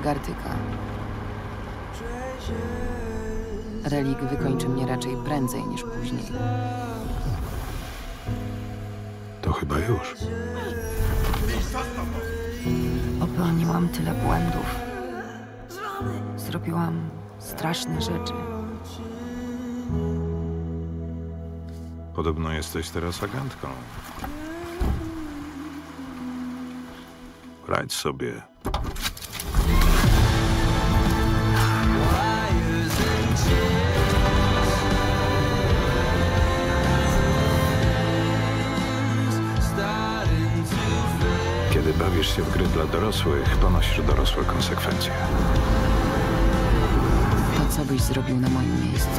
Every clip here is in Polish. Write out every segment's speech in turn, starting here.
Gartyka. Relik wykończy mnie raczej prędzej niż później. To chyba już. Popełniłam tyle błędów. Zrobiłam straszne rzeczy. Podobno jesteś teraz agentką. Radź sobie. Kiedy bawisz się w gry dla dorosłych, ponosisz dorosłe konsekwencje. To co byś zrobił na moim miejscu?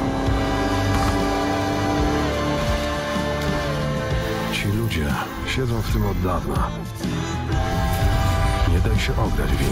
Ci ludzie siedzą w tym od dawna. Nie daj się ograć, Vin.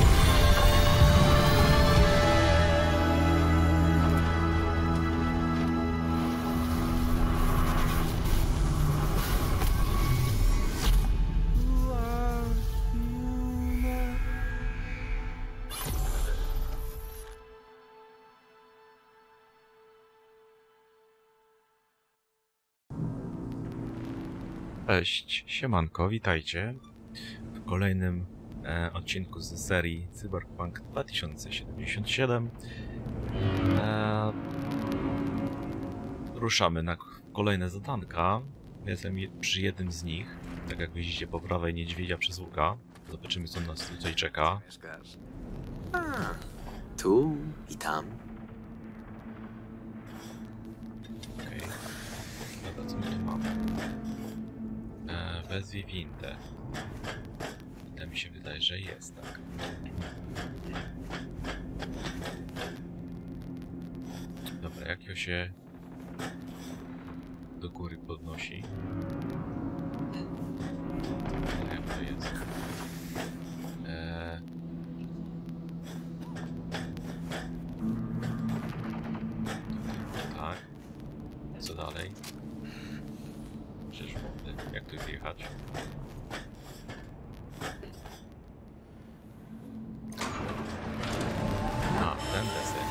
Cześć, siemanko, witajcie w kolejnym odcinku z serii Cyberpunk 2077. Ruszamy na kolejne zadanka. Jestem przy jednym z nich, tak jak widzicie po prawej niedźwiedzia przez łuka. Zobaczymy, co nas tutaj czeka. Tu i tam. Okej. Dobra, co my tu mamy? Wezwij Wintę. To mi się wydaje, że jest, tak. Dobra, jak ją się do góry podnosi? Jak to jest? Tak. Co dalej? Przecież jak tu zjechać? A, ten desek.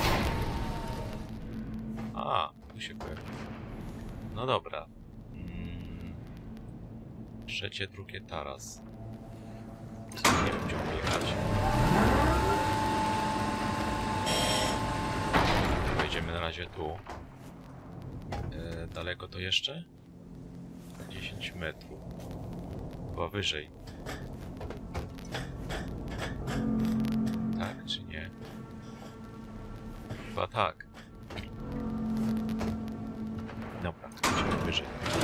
A, tu się pojawił. No dobra. Trzecie, drugie taras. Nie wiem, gdzie mam jechać. Wejdziemy na razie tu. Daleko to jeszcze? 10 metrów. Chyba wyżej. Tak czy nie? Chyba tak. Dobra, idziemy wyżej.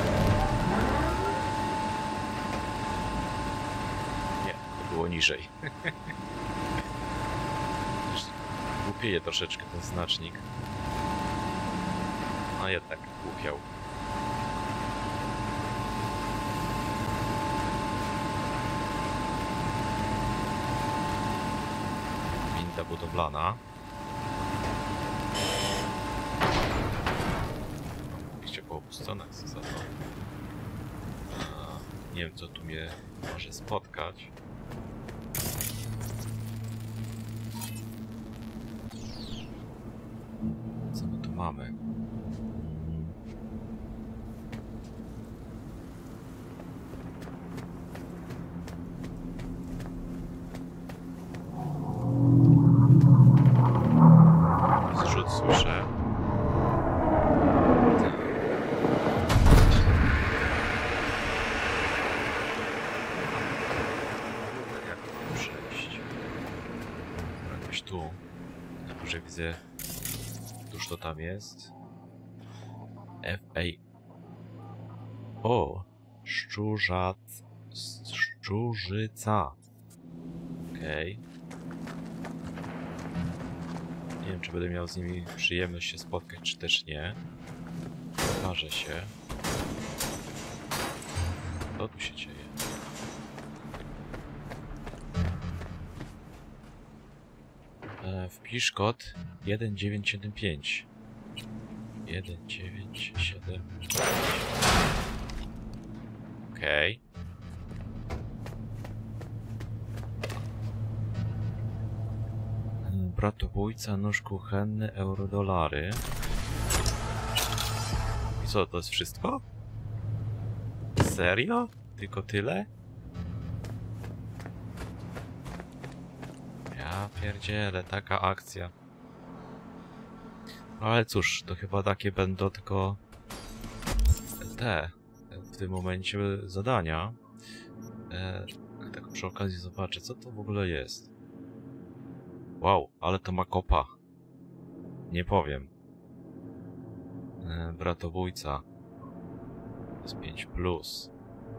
Nie, to było niżej. Głupieje troszeczkę ten znacznik. A jednak głupiał. Budowlana. Oczywiście po obu stronach za to. Nie wiem, co tu mnie może spotkać. Co my tu mamy? Słyszę. Jak tu przejść? Jakoś tu. Na górze widzę. Któż to tam jest? FA. O! Szczurzyca. Okej. Nie wiem, czy będę miał z nimi przyjemność się spotkać, czy też nie. Okaże się. Co tu się dzieje? Wpisz kod 1975. 1975. Okej. bratobójca, nóż kuchenny, eurodolary. I co, to jest wszystko? Serio? Tylko tyle? Ja pierdzielę, taka akcja. No ale cóż, to chyba takie będą tylko te w tym momencie zadania. Tak przy okazji zobaczę, co to w ogóle jest. Wow, ale to ma kopa. Nie powiem. Bratobójca. To jest 5+.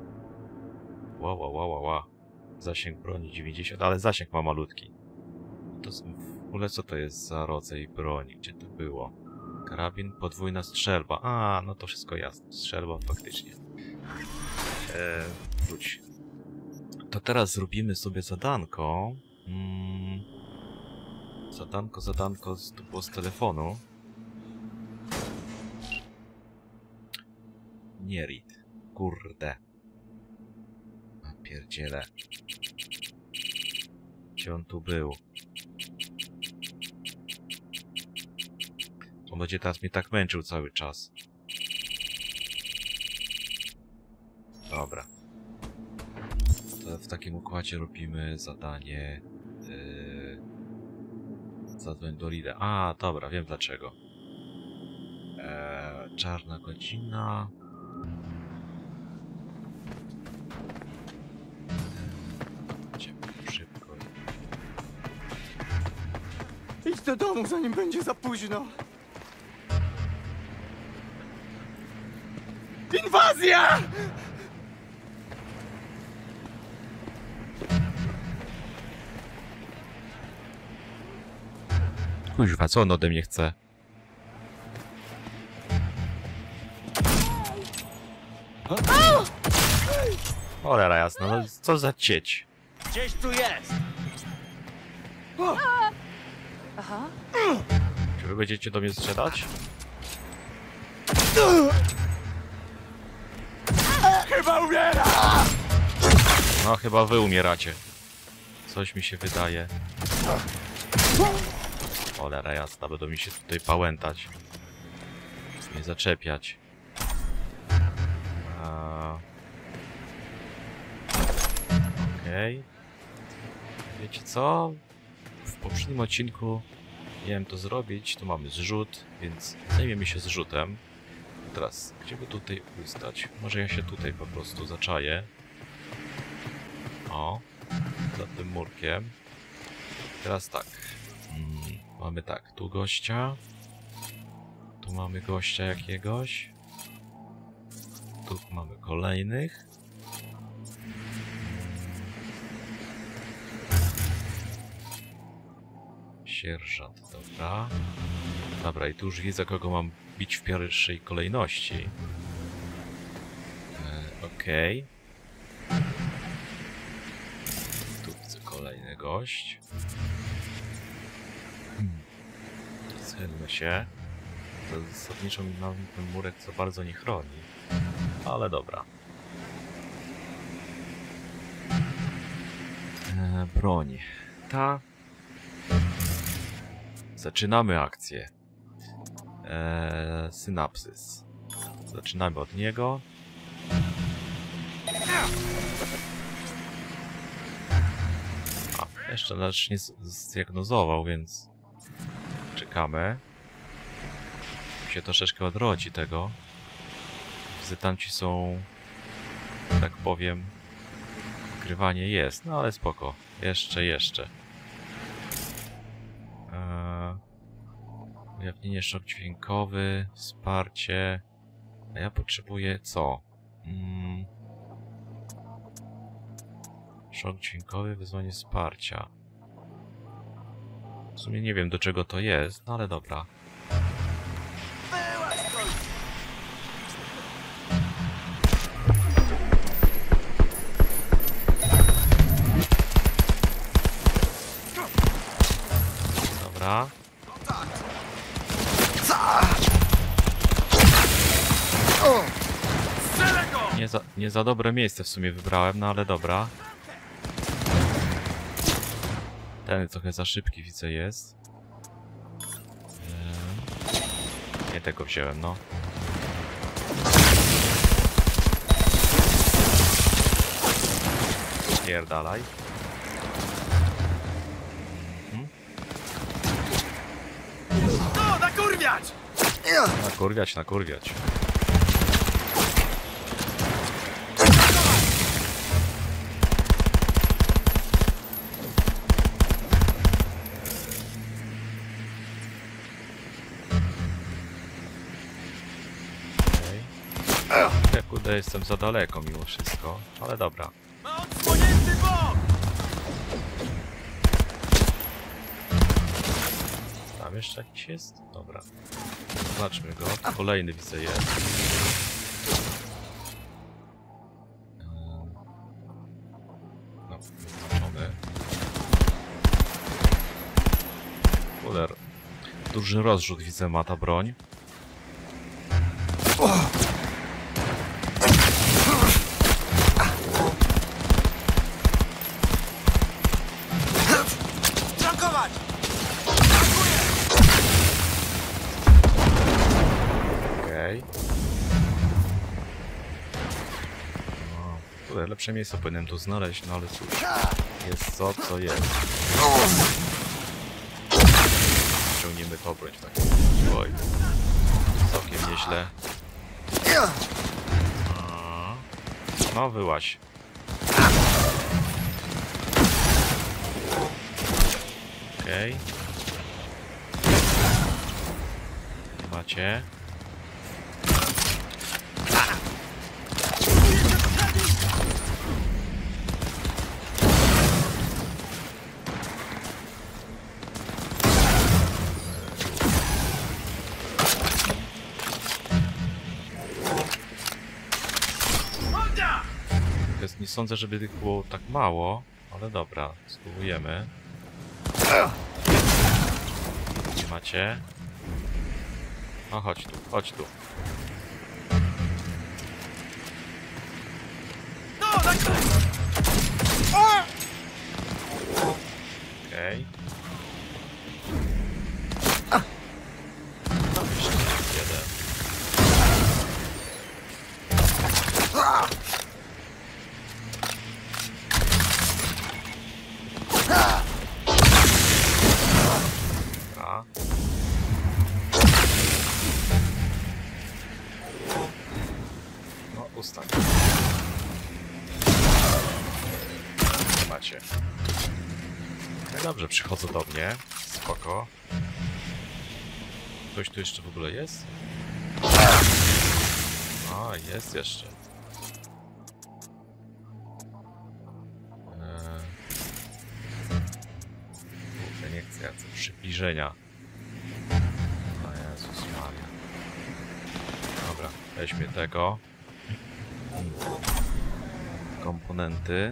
Wow. Zasięg broni 90, ale zasięg ma malutki. To w ogóle co to jest za rodzaj broni? Gdzie to było? Karabin, podwójna strzelba. A, no to wszystko jasne. Strzelba faktycznie. Wróć. To teraz zrobimy sobie zadanko. Zadanko to było z telefonu. Nie read. Kurde. A pierdziele. Gdzie on tu był? On będzie teraz mnie tak męczył cały czas. Dobra. To w takim układzie robimy zadanie... Zadzwoń do Lida. A, dobra, wiem dlaczego. Czarna godzina. Szybko. Idź do domu, zanim będzie za późno. Inwazja! Kuźwa, co on ode mnie chce? Cholera jasna, no co za cieć? Gdzieś tu jest! Aha. Czy wy będziecie do mnie strzelać? Chyba umiera! No, chyba wy umieracie. Coś mi się wydaje. Cholera jasna, będą mi się tutaj pałętać. Nie zaczepiać. Okej. Wiecie co? W poprzednim odcinku miałem to zrobić. Tu mamy zrzut, więc zajmiemy się zrzutem. Teraz, gdzie by tutaj ustać? Może ja się tutaj po prostu zaczaję. O, za tym murkiem. Teraz tak. Mamy tak, tu gościa. Tu mamy gościa jakiegoś. Tu mamy kolejnych. Sierżant, dobra. Dobra, i tu już widzę, kogo mam bić w pierwszej kolejności. Okej. Tu widzę kolejny gość. Schylmy się. Zasadniczo mi ten murek za bardzo nie chroni. Ale dobra. Broń. Ta. Zaczynamy akcję. Synapsys. Zaczynamy od niego. A, jeszcze nasz nie zdiagnozował, więc czekamy. Się troszeczkę odrodzi tego. Wizytanci są, tak powiem, wykrywanie jest, no ale spoko. Jeszcze. Ujawnienie, szok dźwiękowy, wsparcie. A ja potrzebuję co? Szok dźwiękowy, wyzwanie wsparcia. W sumie nie wiem, do czego to jest, no ale dobra. Dobra. Nie za dobre miejsce w sumie wybrałem, no ale dobra. Ten trochę za szybki widzę jest. Nie tego wziąłem, no. Pierdalaj. No, nakurwiać! Nakurwiać, nakurwiać. Ja kurde jestem za daleko mimo wszystko, ale dobra. Ma odsłonięty bok! Tam jeszcze jakiś jest? Dobra. Zobaczmy go. Kolejny widzę jest. No, wyznaczony. Kuler. Duży rozrzut widzę ma ta broń. Tankować! Okej. No, lepsze miejsce powinienem tu znaleźć, no ale cóż. Jest co jest. Ciągniemy to broń w takim razie. Oj. Całkiem nieźle. No, wyłaź. Okej. Macie. Nie sądzę, żeby tych było tak mało, ale dobra, spróbujemy. Nie macie? No chodź tu, chodź tu. Okej. Jeszcze jeden. Dobra. No, ustań. Nie macie. No dobrze, przychodzą do mnie. Spoko. Ktoś tu jeszcze w ogóle jest? A, jest jeszcze. Nie chcę, ja chcę przybliżenia. O Jezus Maria. Dobra, weźmy tego. Komponenty.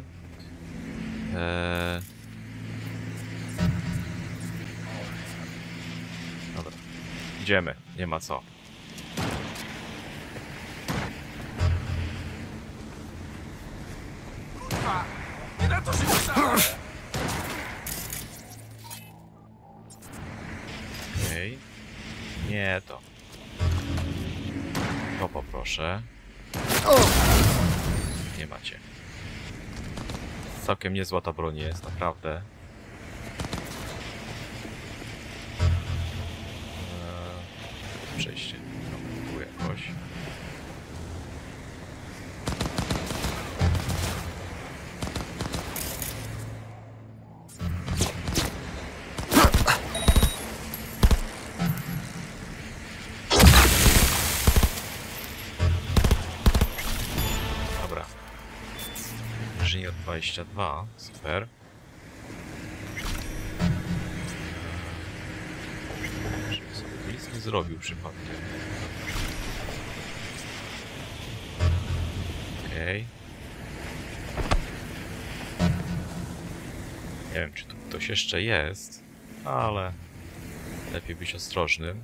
Dobra, idziemy, nie ma co. Nie na to się pisałem! Okej. Nie to. To poproszę. Nie macie. Całkiem niezła ta broń jest, naprawdę. Przejście. No, tu jakoś. Dobra. Inżynier 22, super. Żeby sobie nic nie zrobił przypadkiem. Okej. Nie wiem, czy tu ktoś jeszcze jest, ale lepiej być ostrożnym.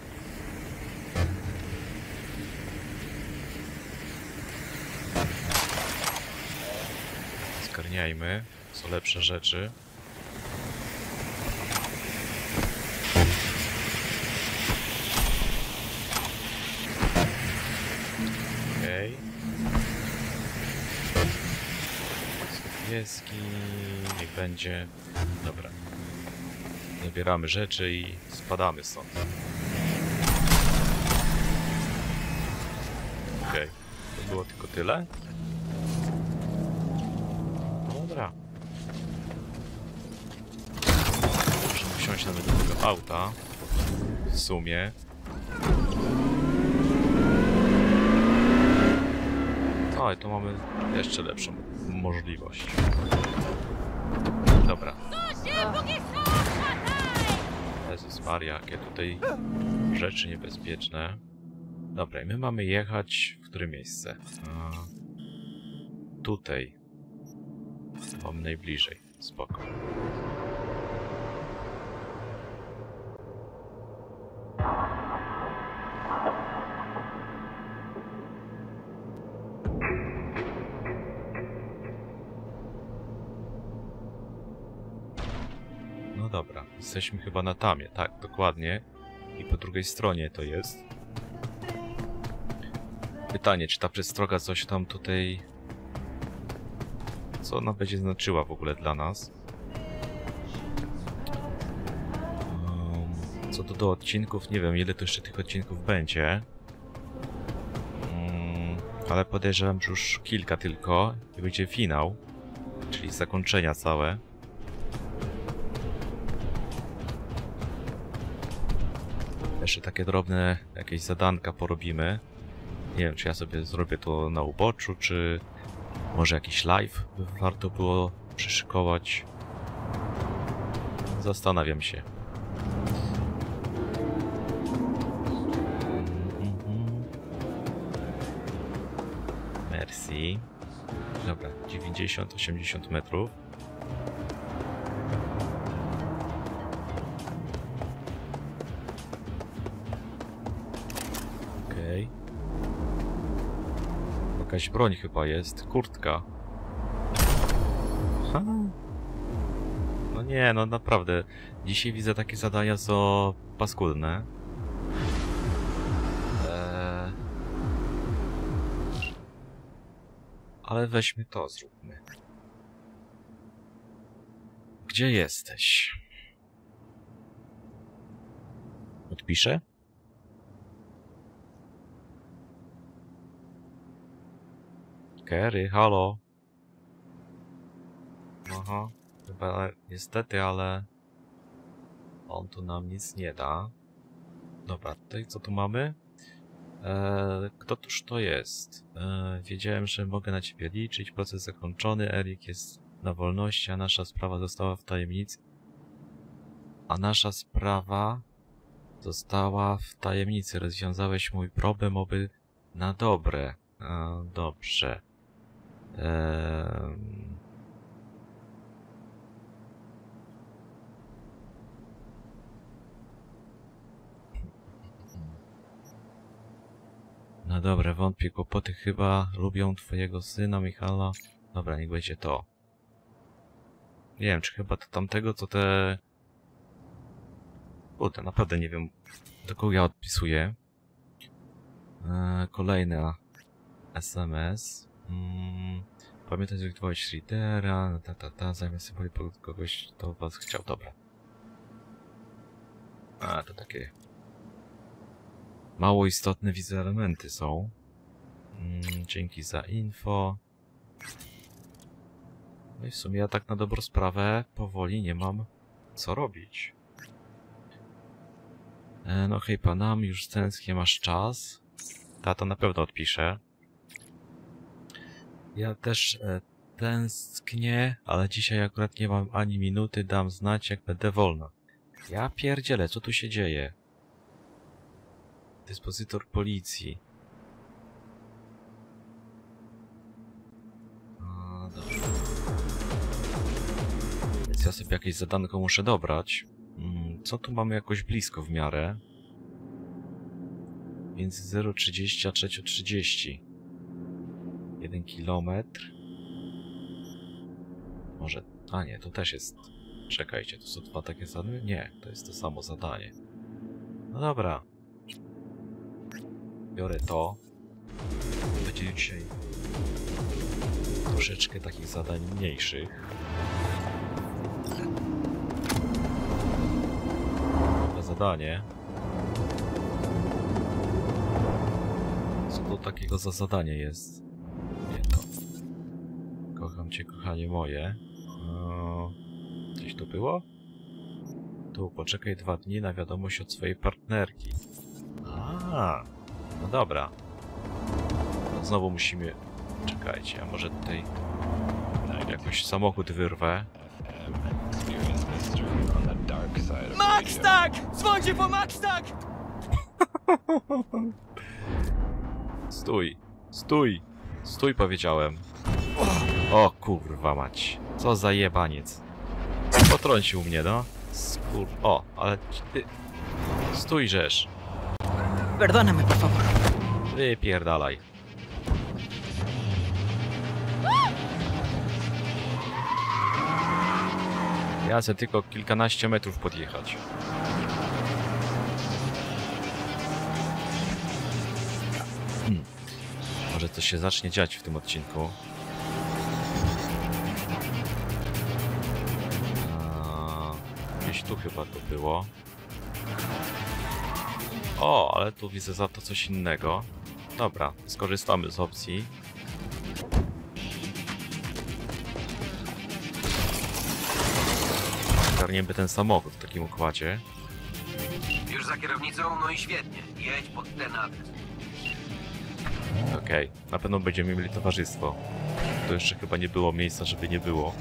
Zgarniajmy, są lepsze rzeczy. niebieski, niech będzie. Dobra. Zabieramy rzeczy i spadamy stąd. Okej, to było tylko tyle? Dobra. Możemy wsiąść nawet do tego auta. W sumie. No i tu mamy jeszcze lepszą możliwość. Dobra. Jezus Maria, jakie tutaj rzeczy niebezpieczne. Dobra, i my mamy jechać w które miejsce? Tutaj. Mamy najbliżej. Spoko. No dobra, jesteśmy chyba na tamie, tak, dokładnie. I po drugiej stronie to jest. Pytanie, czy ta przestroga coś tam tutaj... Co ona będzie znaczyła w ogóle dla nas? Co do odcinków, nie wiem ile to jeszcze tych odcinków będzie. Ale podejrzewam, że już kilka tylko i będzie finał. Czyli zakończenia całe. Jeszcze takie drobne jakieś zadanka porobimy. Nie wiem, czy ja sobie zrobię to na uboczu, czy może jakiś live by warto było przyszykować. Zastanawiam się. Merci. Dobra, 90-80 metrów. Okej. Jakaś broń chyba jest. Kurtka. Ha. No nie, no naprawdę. Dzisiaj widzę takie zadania, co paskudne. Ale weźmy to, zróbmy. Gdzie jesteś? Odpiszę? Kerry, halo? Aha, chyba niestety, ale... On tu nam nic nie da. Dobra, tutaj co tu mamy? Kto tuż to jest? Wiedziałem, że mogę na ciebie liczyć. Proces zakończony. Erik jest na wolności, a nasza sprawa została w tajemnicy. Rozwiązałeś mój problem, oby na dobre. Dobrze. No dobra, wątpię, kłopoty chyba lubią twojego syna, Michała. Dobra, niech będzie to. Nie wiem, czy chyba to tamtego, co te... Kurde, naprawdę nie wiem, do kogo ja odpisuję. Kolejna SMS. Pamiętaj, że zrektowałeś lidera, zamiast sobie kogoś, to was chciał, dobra. To takie... Mało istotne widzę elementy są. Dzięki za info. No i w sumie ja tak na dobrą sprawę powoli nie mam co robić. No hej panam, już tęsknię, masz czas? Tato na pewno odpisze. Ja też tęsknię, ale dzisiaj akurat nie mam ani minuty, dam znać jak będę wolna. Ja pierdzielę, co tu się dzieje? Dyspozytor policji. Dobrze. Więc ja sobie jakieś zadanko muszę dobrać. Co tu mamy jakoś blisko w miarę? Między 0,30 a 3,30. 1 kilometr. Może... A nie, to też jest... Czekajcie, to są dwa takie zadania? Nie, to jest to samo zadanie. No dobra. Biorę to. Będzie dzisiaj troszeczkę takich zadań mniejszych. To zadanie. Co to takiego za zadanie jest? Nie to. Kocham cię, kochanie moje. Gdzieś to było? Tu, poczekaj 2 dni na wiadomość od swojej partnerki. No dobra. No znowu musimy... Czekajcie, a może tutaj... jakoś samochód wyrwę. Max tak! Dzwońcie po Max tak! Stój! Stój! Stój, powiedziałem. O kurwa mać. Co za jebaniec. Potrącił mnie, no. O, ale ty... Stój, rzesz. Perdóname, por favor. Wypierdalaj. Ja chcę tylko kilkanaście metrów podjechać. Może coś się zacznie dziać w tym odcinku. Gdzieś tu chyba to było. O, ale tu widzę za to coś innego. Dobra, skorzystamy z opcji. Zgarniemy ten samochód w takim układzie. Już za kierownicą? No i świetnie. Jedź pod ten adres. Okej, na pewno będziemy mieli towarzystwo. To jeszcze chyba nie było miejsca, żeby nie było.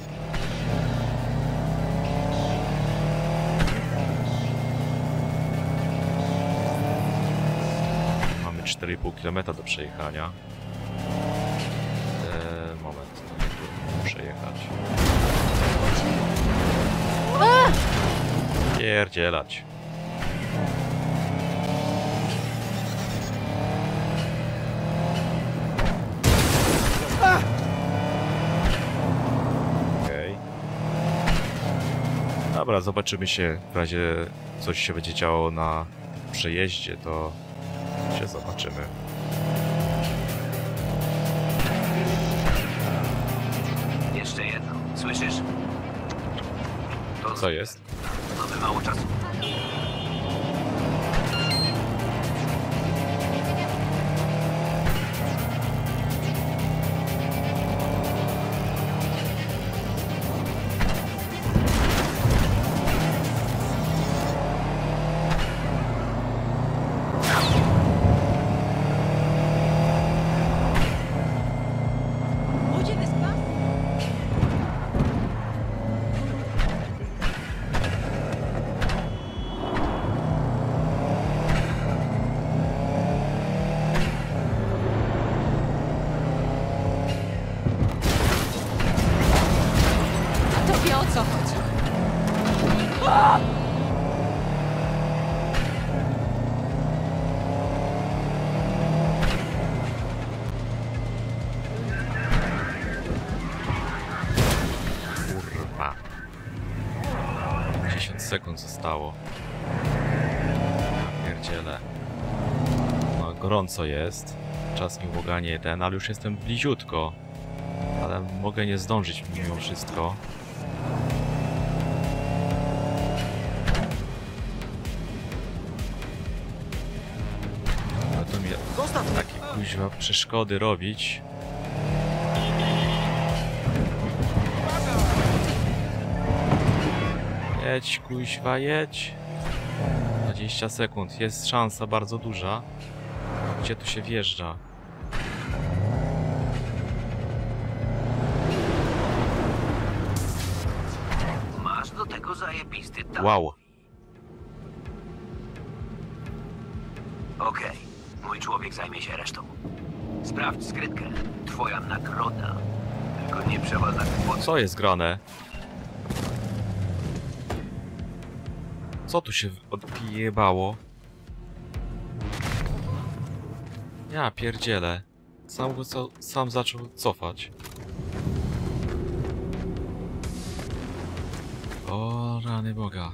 Mamy 4,5 km do przejechania. Moment, to nie tu muszę jechać. Pierdzielać. Okej. Dobra, zobaczymy się. W razie coś się będzie działo na przejeździe, to się zobaczymy. Jeszcze jedno. Słyszysz? To Co jest? mamy mało czasu. Tobie o co chodzi? Kurwa. 10 sekund zostało. Pierdziele. No, gorąco jest. Czas mi błaganie ten, ale już jestem bliziutko. Ale mogę nie zdążyć mimo wszystko. No to mnie takie kuźwa przeszkody robić. Jedź, kuźwa, jedź. 20 sekund. Jest szansa bardzo duża. Gdzie tu się wjeżdża? Masz do tego zajebisty talent. Wow. Okej. Mój człowiek zajmie się resztą. Sprawdź skrytkę. Twoja nagroda. Tylko nie przewal na kłopot. Co jest grane? Co tu się odjebało? Ja pierdzielę. Sam zaczął cofać. O rany Boga.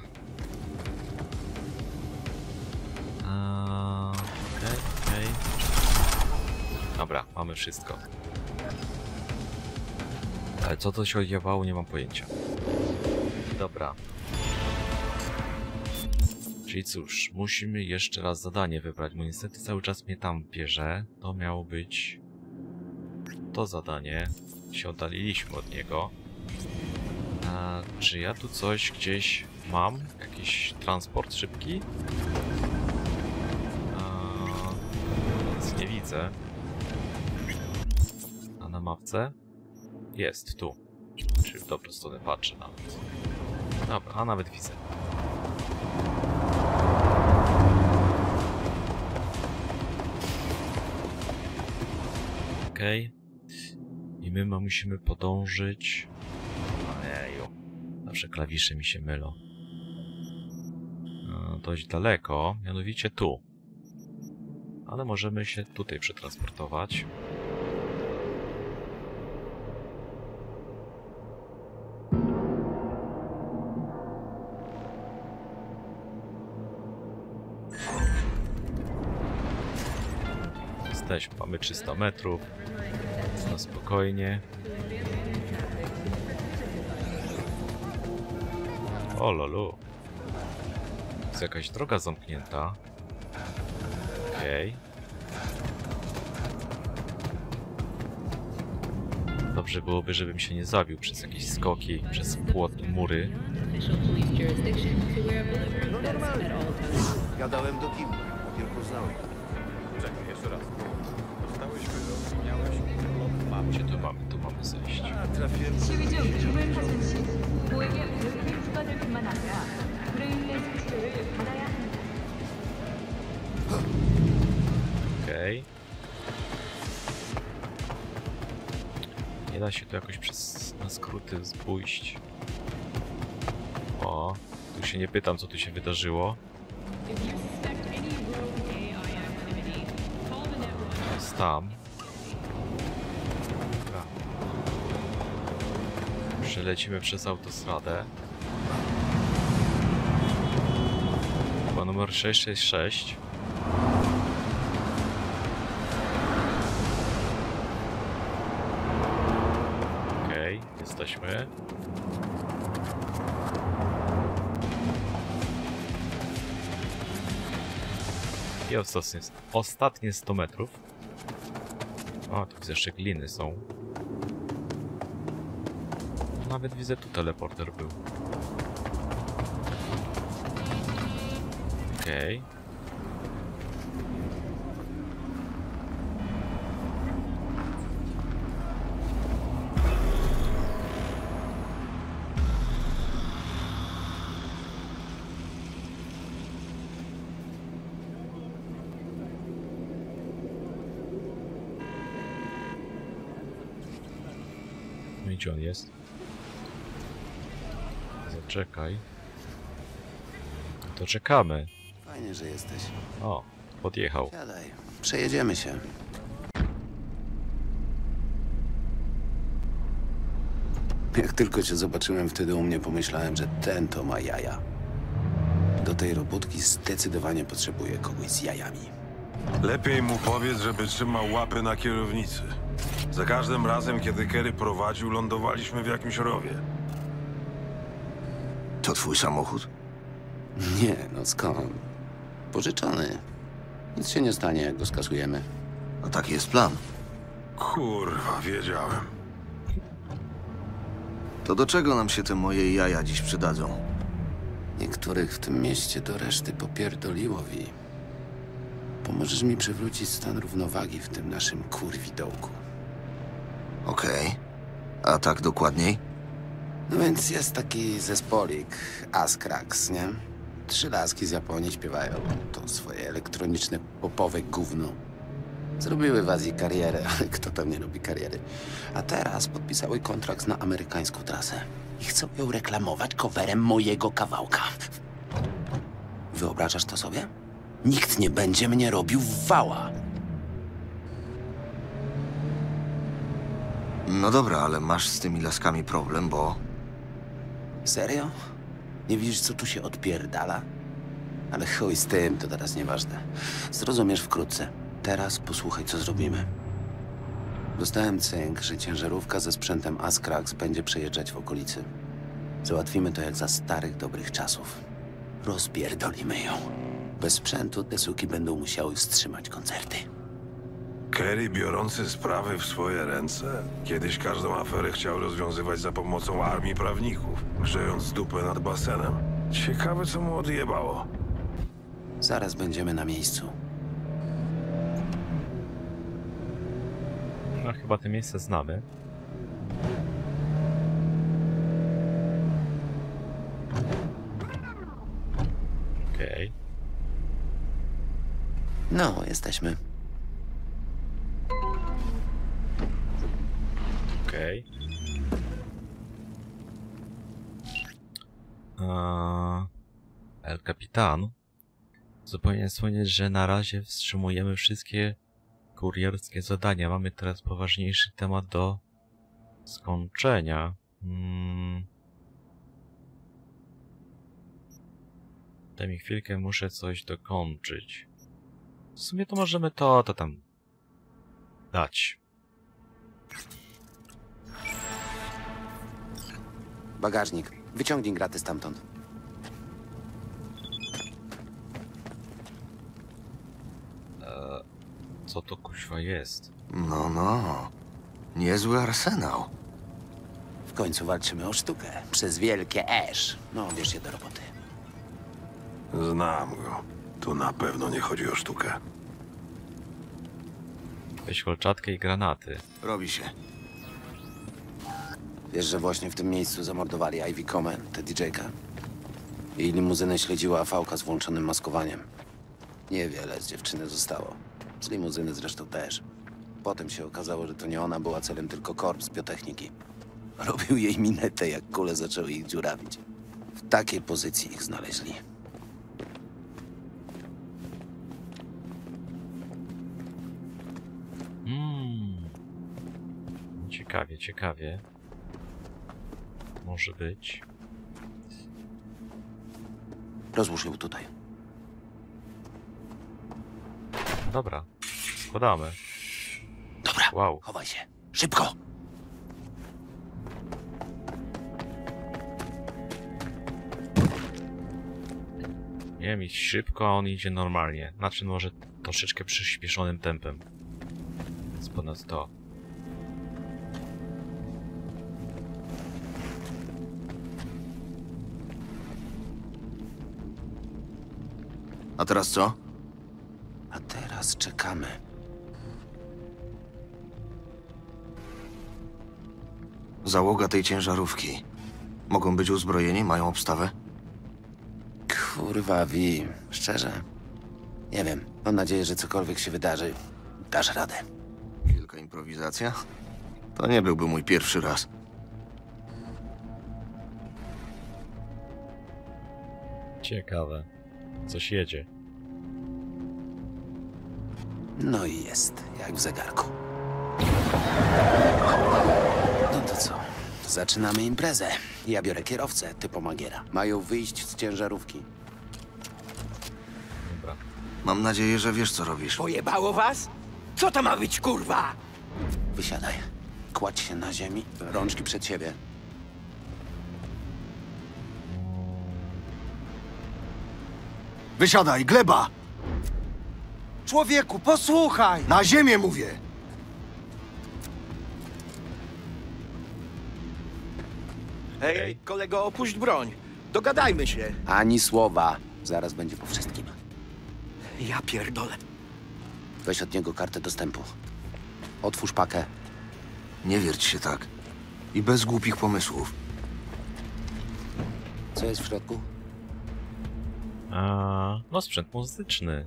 Okej. Dobra, mamy wszystko. Ale co to się odjebało, nie mam pojęcia. Dobra. Czyli cóż, musimy jeszcze raz zadanie wybrać, bo niestety cały czas mnie tam bierze. To miało być to zadanie. Się oddaliliśmy od niego. A czy ja tu coś gdzieś mam? Jakiś transport szybki? Nic nie widzę. A na mapce? Jest, tu. Czyli w dobrą stronę patrzę nawet. Dobra, a nawet widzę. Okej. I my musimy podążyć... Ojeju. Zawsze klawisze mi się mylą. Dość daleko, mianowicie tu. Ale możemy się tutaj przetransportować. Jesteśmy, mamy 300 metrów. Jest na spokojnie. O lolu. Jest jakaś droga zamknięta. Okej. Dobrze byłoby, żebym się nie zabił przez jakieś skoki, przez płot i mury. No normalnie. Gadałem do Kim, tylko znałem. Czekaj, jeszcze raz. Dostałeś wyrok, miałeś urlop. Gdzie tu mamy zejść? A trafiłem. 시위중 죽을 파손 시 고액의 의료비 추가될 뿐만 아니라 브레인레스 치료를 받아야 합니다. Okej. Nie da się tu jakoś na skróty pójść. O, tu się nie pytam, co tu się wydarzyło. Jest tam. Dobra. Przelecimy przez autostradę. Chyba numer 666. Okej, jesteśmy. I ostatnie 100 metrów. O, tu widzę, jeszcze gliny są. Nawet widzę, tu teleporter był. Okej. No i gdzie on jest? Zaczekaj. To czekamy. Fajnie, że jesteś. O, podjechał. Siadaj. Przejedziemy się. Jak tylko cię zobaczyłem wtedy u mnie, pomyślałem, że ten to ma jaja. Do tej robótki zdecydowanie potrzebuję kogoś z jajami. Lepiej mu powiedz, żeby trzymał łapy na kierownicy. Za każdym razem, kiedy Kerry prowadził, lądowaliśmy w jakimś rowie. To twój samochód? Nie, no skąd? Pożyczony. Nic się nie stanie, jak go skasujemy. A taki jest plan. Kurwa, wiedziałem. To do czego nam się te moje jaja dziś przydadzą? Niektórych w tym mieście do reszty popierdoliło, Wi. Pomożesz mi przywrócić stan równowagi w tym naszym kurwidołku. Okej. A tak dokładniej? No więc jest taki zespolik, Askrax, nie? 3 laski z Japonii śpiewają to swoje elektroniczne popowe gówno. Zrobiły w Azji karierę, ale kto tam nie robi kariery? A teraz podpisały kontrakt na amerykańską trasę. I chcą ją reklamować coverem mojego kawałka. Wyobrażasz to sobie? Nikt nie będzie mnie robił w wała. No dobra, ale masz z tymi laskami problem, bo... Serio? Nie widzisz, co tu się odpierdala? Ale chuj z tym, to teraz nieważne. Zrozumiesz wkrótce. Teraz posłuchaj, co zrobimy. Dostałem cynk, że ciężarówka ze sprzętem Askrax będzie przejeżdżać w okolicy. Załatwimy to jak za starych, dobrych czasów. Rozpierdolimy ją. Bez sprzętu te suki będą musiały wstrzymać koncerty. Kerry biorący sprawy w swoje ręce? Kiedyś każdą aferę chciał rozwiązywać za pomocą armii prawników, grzejąc dupę nad basenem. Ciekawe, co mu odjebało. Zaraz będziemy na miejscu. No chyba to miejsce znamy. Okej. No, jesteśmy. Okej. El Capitan. Zupełnie wspomnieć, że na razie wstrzymujemy wszystkie kurierskie zadania. Mamy teraz poważniejszy temat do skończenia. Daj mi chwilkę, muszę coś dokończyć. W sumie to możemy to tam dać. Bagażnik. Wyciągnij graty stamtąd. Co to kuźwa jest? No. Niezły arsenał. W końcu walczymy o sztukę. Przez wielkie esz. No, bierz się do roboty. Znam go. Tu na pewno nie chodzi o sztukę. Weź kolczatkę i granaty. Robi się. Wiesz, że właśnie w tym miejscu zamordowali Ivy Comen, tę DJ-kę? Jej limuzynę śledziła AV-ka z włączonym maskowaniem. Niewiele z dziewczyny zostało. Z limuzyny zresztą też. Potem się okazało, że to nie ona była celem, tylko korps biotechniki. Robił jej minetę, jak kule zaczęły ich dziurawić. W takiej pozycji ich znaleźli. Ciekawie. Może być. Rozłóż ją tutaj. Dobra, składamy. Dobra, wow. Chowaj się. Szybko! Nie wiem, iść szybko, a on idzie normalnie. Znaczy może troszeczkę przyspieszonym tempem. Więc ponad to. A teraz co? A teraz czekamy. Załoga tej ciężarówki. Mogą być uzbrojeni? Mają obstawę? Kurwa, Wi, szczerze. Nie wiem. Mam nadzieję, że cokolwiek się wydarzy, dasz radę. Wielka improwizacja? To nie byłby mój pierwszy raz. Ciekawe. Coś jedzie. No i jest, jak w zegarku. No to co? Zaczynamy imprezę. Ja biorę kierowcę, ty pomagiera. Mają wyjść z ciężarówki. Dobra. Mam nadzieję, że wiesz, co robisz. Pojebało was? Co to ma być, kurwa? Wysiadaj. Kładź się na ziemi, rączki przed siebie. Wysiadaj, gleba! Człowieku, posłuchaj! Na ziemię mówię! Ej, kolego, opuść broń. Dogadajmy się. Ani słowa. Zaraz będzie po wszystkim. Ja pierdolę. Weź od niego kartę dostępu. Otwórz pakę. Nie wierć się tak. I bez głupich pomysłów. Co jest w środku? No sprzęt muzyczny.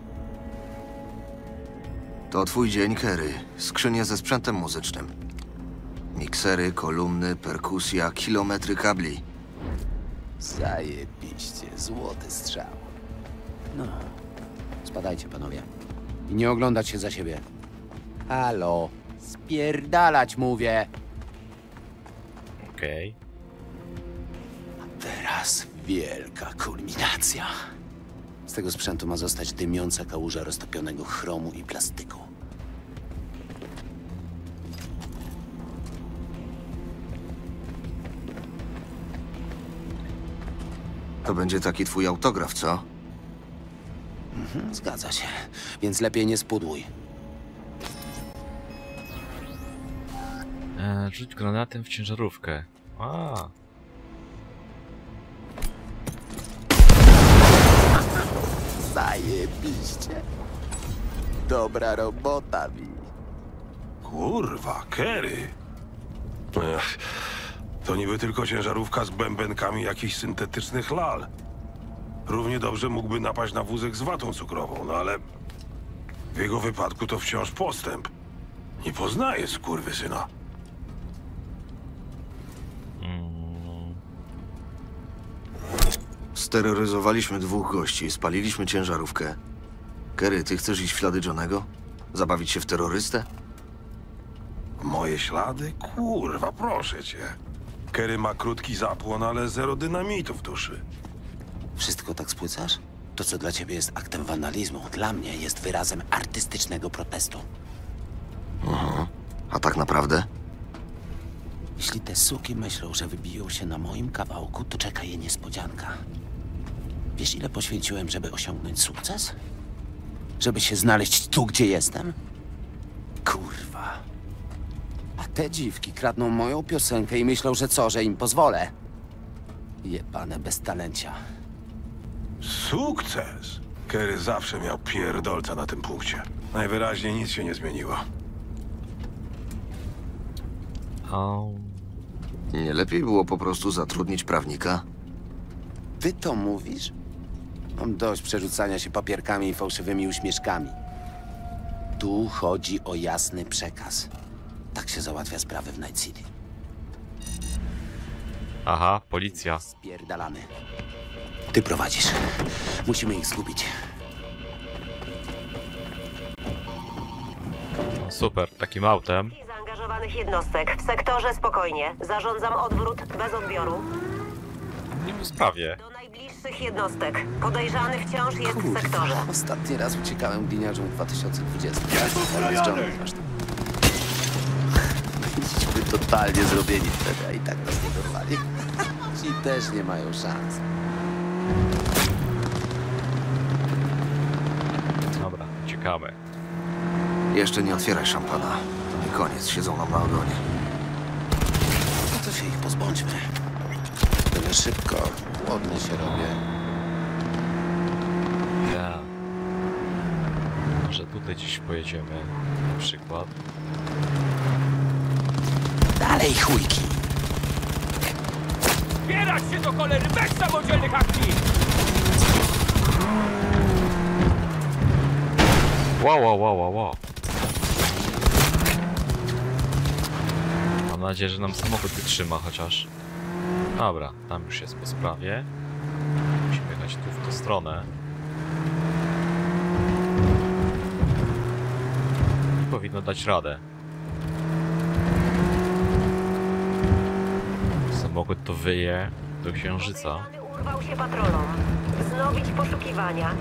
To twój dzień, Kerry. Skrzynie ze sprzętem muzycznym. Miksery, kolumny, perkusja, kilometry kabli. Zajebiście. Złoty strzał. No. Spadajcie, panowie. I nie oglądać się za siebie. Halo. Spierdalać, mówię. Okej. A teraz wielka kulminacja. Z tego sprzętu ma zostać dymiąca kałuża roztopionego chromu i plastyku. To będzie taki twój autograf, co? Zgadza się. Więc lepiej nie spudłuj. Rzuć granatem w ciężarówkę. Zajebiście. Dobra robota, Wi. Kurwa, Kerry. To niby tylko ciężarówka z bębenkami jakichś syntetycznych lal. Równie dobrze mógłby napaść na wózek z watą cukrową, no ale w jego wypadku to wciąż postęp. Nie poznaje skurwysyna. Steroryzowaliśmy 2 gości, spaliliśmy ciężarówkę. Kerry, ty chcesz iść w ślady Johnego? Zabawić się w terrorystę? Moje ślady? Kurwa, proszę cię. Kerry ma krótki zapłon, ale zero dynamitu w duszy. Wszystko tak spłycasz? To, co dla ciebie jest aktem wandalizmu, dla mnie jest wyrazem artystycznego protestu. A tak naprawdę? Jeśli te suki myślą, że wybiją się na moim kawałku, to czeka je niespodzianka. Wiesz, ile poświęciłem, żeby osiągnąć sukces? Żeby się znaleźć tu, gdzie jestem? Kurwa. A te dziwki kradną moją piosenkę i myślą, że co, że im pozwolę? Jebane beztalencia. Sukces! Kerry zawsze miał pierdolca na tym punkcie. Najwyraźniej nic się nie zmieniło. Nie lepiej było po prostu zatrudnić prawnika? Ty to mówisz? Mam dość przerzucania się papierkami i fałszywymi uśmieszkami. Tu chodzi o jasny przekaz. Tak się załatwia sprawy w Night City. Aha, policja. Spierdalamy. Ty prowadzisz. Musimy ich zgubić. No super, takim autem. Zaangażowanych jednostek. W sektorze spokojnie. Zarządzam odwrót bez odbioru. Nie po sprawie. Do najbliższych jednostek. Podejrzany wciąż jest w sektorze. Ostatni raz uciekałem gliniarzem w 2020. Teraz John zresztą. Byliśmy totalnie zrobieni wtedy, a i tak nas nie dorwali. Ci też nie mają szans. Dobra, uciekamy. Jeszcze nie otwieraj szampana. To nie koniec, siedzą nam na ogonie. No to się ich pozbądźmy. Tyle szybko, głodny się robię. Może tutaj gdzieś pojedziemy, na przykład. Dalej, chujki! Zbierać się do cholery bez samodzielnych akcji! Wow. Mam nadzieję, że nam samochód wytrzyma chociaż. Dobra, tam już jest po sprawie. Musimy jechać tu w tę stronę. I powinno dać radę. Samochód to wyje do księżyca. Urwał się patrolom. Wznowić poszukiwania.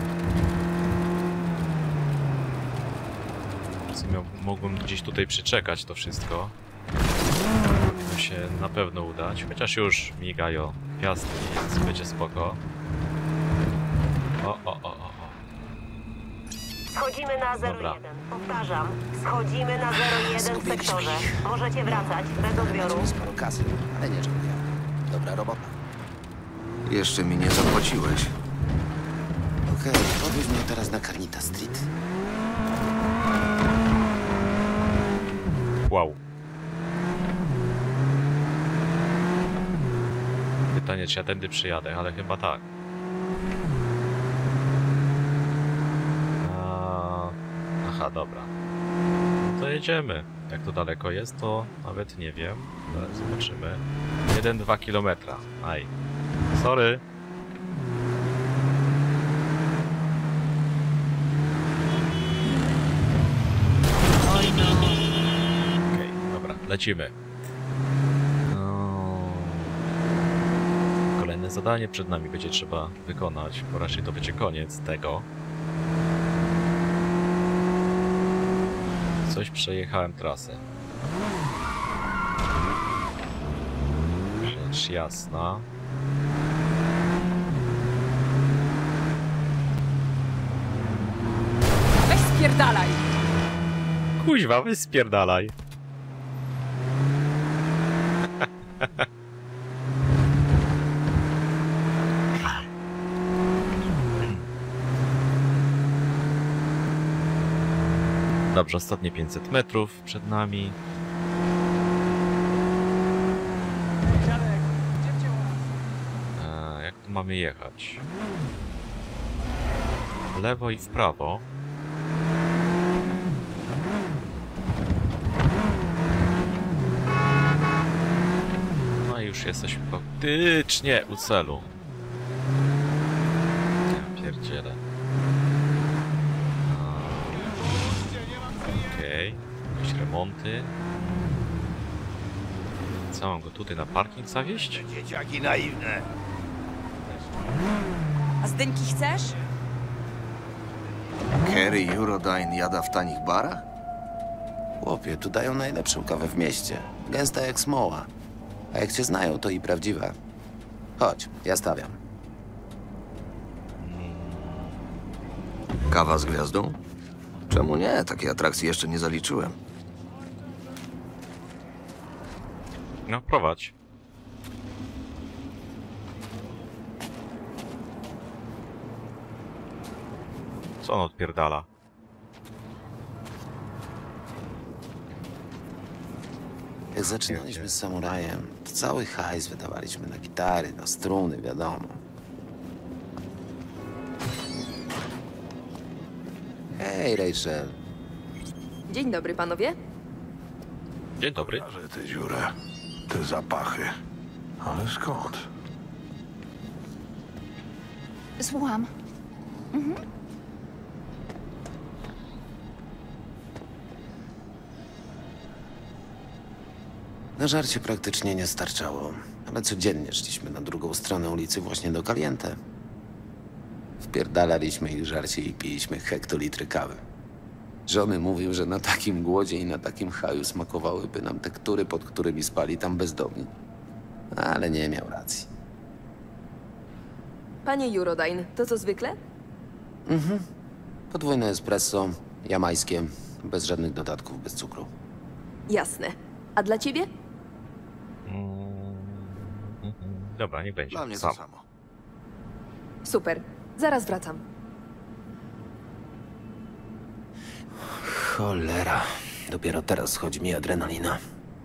W sumie mogłem gdzieś tutaj przeczekać to wszystko. Powinno się na pewno udać, chociaż już migają gwiazdki, więc będzie spoko. O. Schodzimy na 01. Dobra. Powtarzam, schodzimy na 01 w sektorze. Możecie wracać bez odbioru. Sporo kasy, ale nie żałuję. Dobra robota. Jeszcze mi nie zapłaciłeś. Okej, podwieź mnie teraz na Carnita Street. Wow. Pytanie, czy ja tędy przyjadę, ale chyba tak. Aha, dobra. No to jedziemy. Jak to daleko jest, to nawet nie wiem. Zaraz zobaczymy. 1-2 kilometra. Aj. Sorry. Okej, dobra, lecimy. Kolejne zadanie przed nami będzie trzeba wykonać, bo raczej to będzie koniec tego. Coś przejechałem trasę. Rzecz jasna. Wyspierdalaj! Kuźwa, wyspierdalaj. Dobrze, ostatnie 500 metrów przed nami. Jak tu mamy jechać? W lewo i w prawo. No i już jesteśmy praktycznie u celu. Ja pierdzielę. Okej, jakieś remonty. Co, mam go tutaj na parking zawieźć? Dzieciaki naiwne. A zdyńki chcesz? Kerry Eurodyne jada w tanich barach? Chłopie, tu dają najlepszą kawę w mieście. Gęsta jak smoła. A jak cię znają, to i prawdziwa. Chodź, ja stawiam. Kawa z gwiazdą? Czemu nie? Takiej atrakcji jeszcze nie zaliczyłem. No, prowadź. Co on odpierdala? Jak zaczynaliśmy z Samurajem, to cały hajs wydawaliśmy na gitary, na struny, wiadomo. Hej, Rachel. Dzień dobry, panowie. Dzień dobry. Że tę dziurę, te zapachy. Ale skąd? Słucham. Na żarcie praktycznie nie starczało, ale codziennie szliśmy na drugą stronę ulicy właśnie do Caliente. Wpierdalaliśmy ich żarcie i piliśmy hektolitry kawy. Żony mówił, że na takim głodzie i na takim haju smakowałyby nam tektury, pod którymi spali tam bezdomni. Ale nie miał racji. Panie Eurodyne, to co zwykle? Podwójne espresso, jamańskie, bez żadnych dodatków, bez cukru. Jasne. A dla ciebie? Dobra, nie będzie. Dla mnie Sam. to samo. Super. Zaraz wracam. Cholera. Dopiero teraz schodzi mi adrenalina.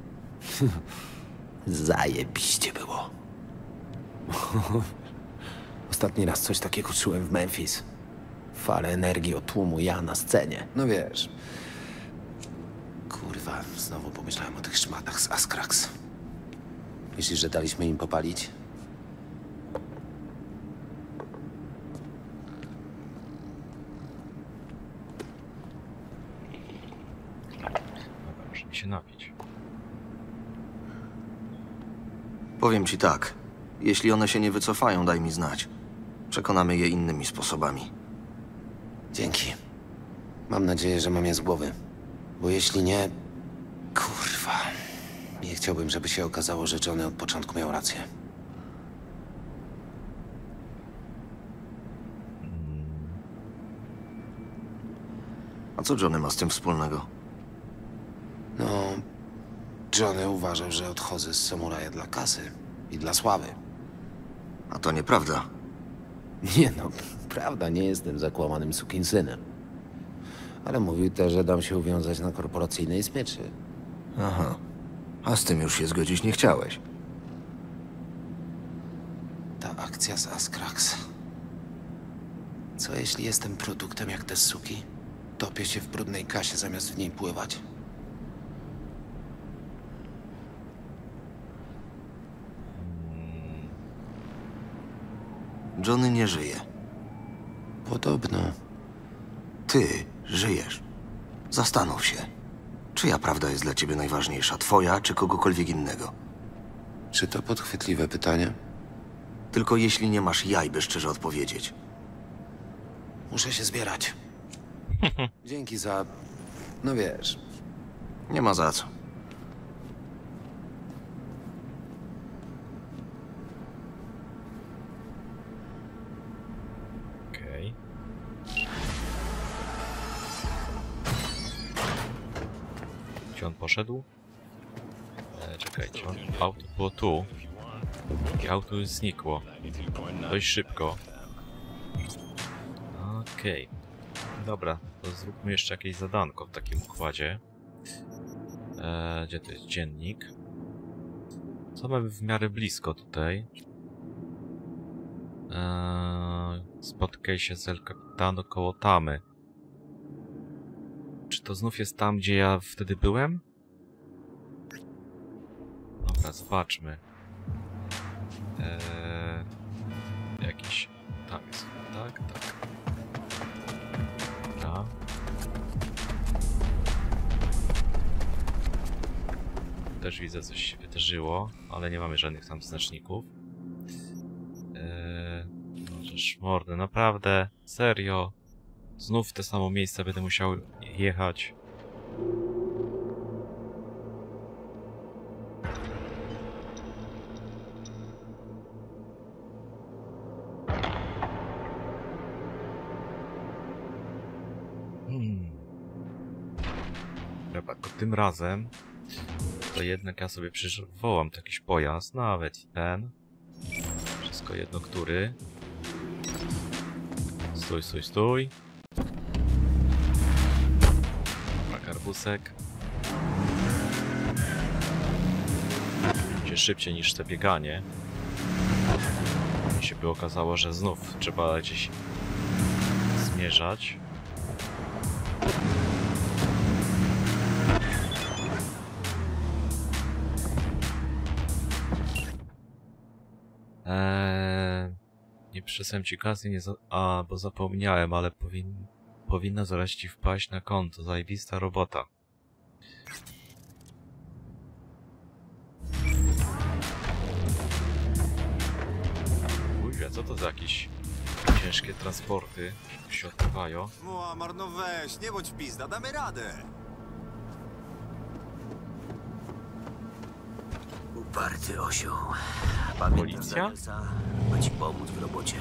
Zajebiście było. Ostatni raz coś takiego czułem w Memphis. Falę energii od tłumu, ja na scenie. No wiesz. Kurwa, znowu pomyślałem o tych szmatach z Askrax. Myślisz, że daliśmy im popalić? Dobra, muszę mi się napić. Powiem ci tak. Jeśli one się nie wycofają, daj mi znać. Przekonamy je innymi sposobami. Dzięki. Mam nadzieję, że mam je z głowy. Bo jeśli nie... Kurwa. Nie chciałbym, żeby się okazało, że Johnny od początku miał rację. A co Johnny ma z tym wspólnego? No... Johnny uważał, że odchodzę z samuraja dla kasy i dla sławy. A to nieprawda. Nie no, prawda, nie jestem zakłamanym sukinsynem. Ale mówił też, że dam się uwiązać na korporacyjnej smyczy. Aha. A z tym już się zgodzić nie chciałeś. Ta akcja z Askrax. Co jeśli jestem produktem jak te suki? Topię się w brudnej kasie zamiast w niej pływać. Johnny nie żyje. Podobno. Ty żyjesz. Zastanów się. Czyja prawda jest dla ciebie najważniejsza? Twoja czy kogokolwiek innego? Czy to podchwytliwe pytanie? Tylko jeśli nie masz jaj, by szczerze odpowiedzieć. Muszę się zbierać. Dzięki za... No wiesz. Nie ma za co. Okej. poszedł? Czekajcie, auto było tu. I auto już znikło. Dość szybko. Okej. Dobra, to zróbmy jeszcze jakieś zadanko w takim układzie. Gdzie to jest dziennik? Co mamy w miarę blisko tutaj? Spotkaj się z El Capitano koło Tamy. Czy to znów jest tam, gdzie ja wtedy byłem? Dobra, zobaczmy. Jakiś... Tam jest, tak? Tak. Dobra. Też widzę, coś się wydarzyło, ale nie mamy żadnych tam znaczników. Możesz mordę, naprawdę? Serio? Znów w te samo miejsce będę musiał jechać. Dobra, to tym razem to jednak ja sobie przywołam tu jakiś pojazd, nawet ten. Wszystko jedno, który. Stój, stój, stój. Dobra, garbusek. Będzie szybciej niż te bieganie. Mi się by okazało, że znów trzeba gdzieś zmierzać. Nie przesłem ci kasy, bo zapomniałem, ale powinna zaraz ci wpaść na konto. Zajebista robota. Ujwie, co to za jakieś ciężkie transporty się odpływają? Muammar, no weź, nie bądź pizda, damy radę. Uparty osioł. Policja? Ma ci pomóc w robocie.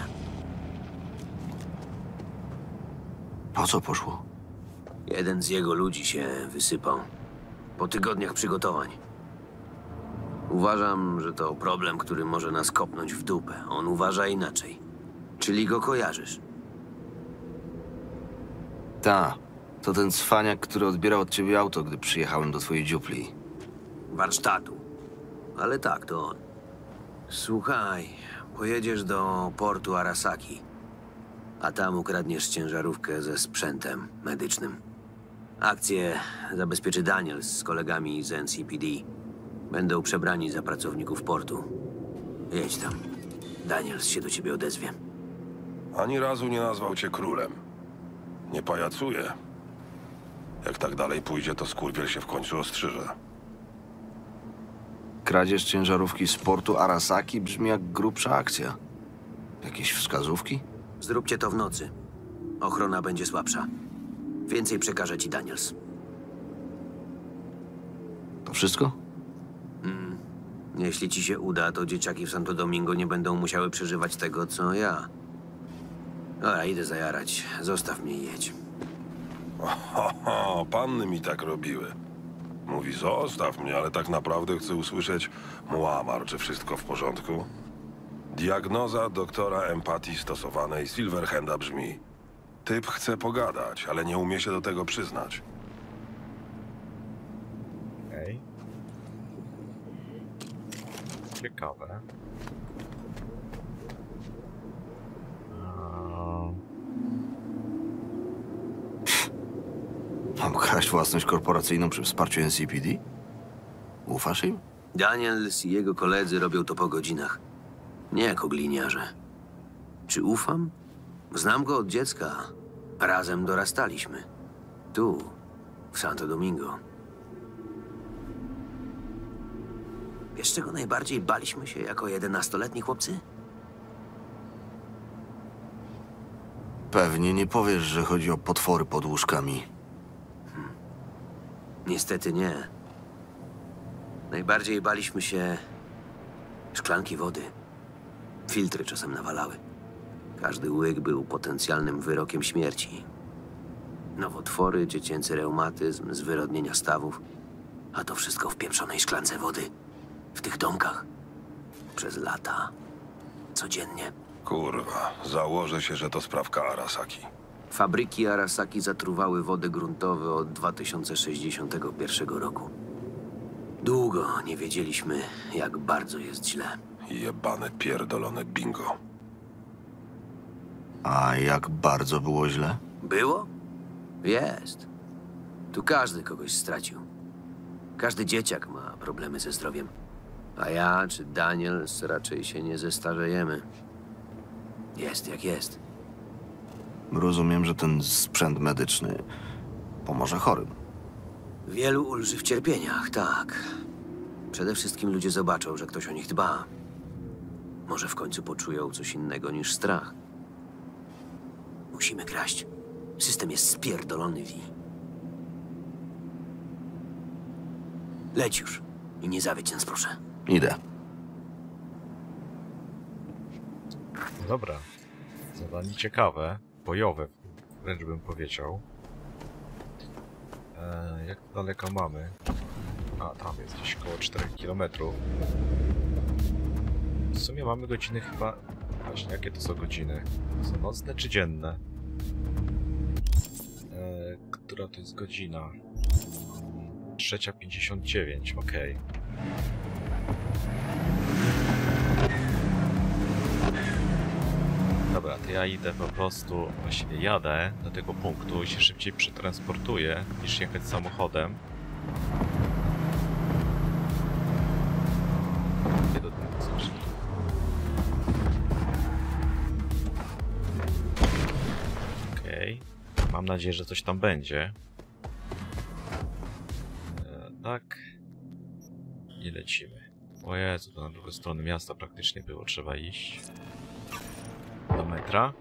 Po co poszło? Jeden z jego ludzi się wysypał. Po tygodniach przygotowań. Uważam, że to problem, który może nas kopnąć w dupę. On uważa inaczej. Czyli go kojarzysz? Ta, to ten cwaniak, który odbierał od ciebie auto, gdy przyjechałem do twojej dziupli. Warsztatu. Ale tak, to on. Słuchaj, pojedziesz do portu Arasaki, a tam ukradniesz ciężarówkę ze sprzętem medycznym. Akcję zabezpieczy Daniels z kolegami z NCPD. Będą przebrani za pracowników portu. Jedź tam. Daniels się do ciebie odezwie. Ani razu nie nazwał cię królem. Nie pajacuje. Jak tak dalej pójdzie, to skurwiel się w końcu ostrzyże. Kradzież ciężarówki z portu Arasaki brzmi jak grubsza akcja. Jakieś wskazówki? Zróbcie to w nocy. Ochrona będzie słabsza. Więcej przekaże ci Daniels. To wszystko? Jeśli ci się uda, to dzieciaki w Santo Domingo nie będą musiały przeżywać tego, co ja. Dobra, idę zajarać. Zostaw mnie i jedź. Panny mi tak robiły. Mówi, zostaw mnie, ale tak naprawdę chcę usłyszeć: Muammar, czy wszystko w porządku? Diagnoza doktora empatii stosowanej Silverhanda brzmi: typ chce pogadać, ale nie umie się do tego przyznać. Okej. Ciekawe. Mam kraść własność korporacyjną przy wsparciu NCPD? Ufasz im? Daniels i jego koledzy robią to po godzinach. Nie jako gliniarze. Czy ufam? Znam go od dziecka. Razem dorastaliśmy. Tu, w Santo Domingo. Wiesz, czego najbardziej baliśmy się jako 11-letni chłopcy? Pewnie nie powiesz, że chodzi o potwory pod łóżkami. Niestety nie. Najbardziej baliśmy się szklanki wody. Filtry czasem nawalały. Każdy łyk był potencjalnym wyrokiem śmierci. Nowotwory, dziecięcy reumatyzm, zwyrodnienia stawów. A to wszystko w pieprzonej szklance wody. W tych domkach. Przez lata. Codziennie. Kurwa, założę się, że to sprawka Arasaki. Fabryki Arasaki zatruwały wody gruntowe od 2061 roku. Długo nie wiedzieliśmy, jak bardzo jest źle. Jebane pierdolone bingo. A jak bardzo było źle? Było? Jest. Tu każdy kogoś stracił. Każdy dzieciak ma problemy ze zdrowiem. A ja czy Daniels raczej się nie zestarzejemy. Jest jak jest. Rozumiem, że ten sprzęt medyczny pomoże chorym. Wielu ulży w cierpieniach, tak. Przede wszystkim ludzie zobaczą, że ktoś o nich dba. Może w końcu poczują coś innego niż strach. Musimy kraść. System jest spierdolony, Vi. Leć już i nie zawiedź nas, proszę. Idę. No dobra. Zadanie ciekawe, bojowe, wręcz bym powiedział. Jak daleko mamy? A, tam jest gdzieś około 4 km. W sumie mamy godziny chyba... Właśnie, jakie to są godziny? Są nocne czy dzienne? Która to jest godzina? 3:59, okej. Dobra, to ja idę po prostu, właściwie jadę do tego punktu i się szybciej przetransportuję niż jechać samochodem. Nie do tego coś. Okej. Mam nadzieję, że coś tam będzie. Tak. I lecimy. O Jezu, to na drugą stronę miasta praktycznie było, trzeba iść. Do metra.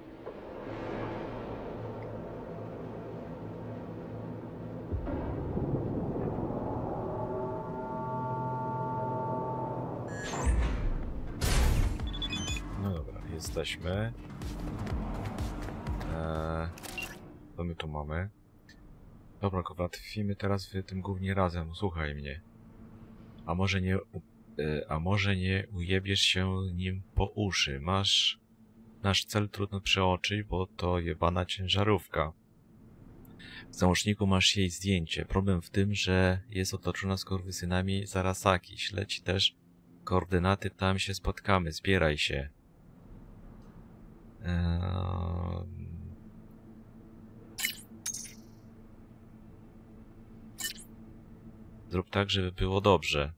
No dobra, jesteśmy. Co my tu mamy? Dobra, Kowal, trafimy teraz w tym głównie razem, słuchaj mnie. A może nie ujebiesz się nim po uszy. Nasz cel trudno przeoczyć, bo to jebana ciężarówka. W załączniku masz jej zdjęcie. Problem w tym, że jest otoczona skurwysynami z Arasaki. Śledź też koordynaty, tam się spotkamy. Zbieraj się. Zrób tak, żeby było dobrze.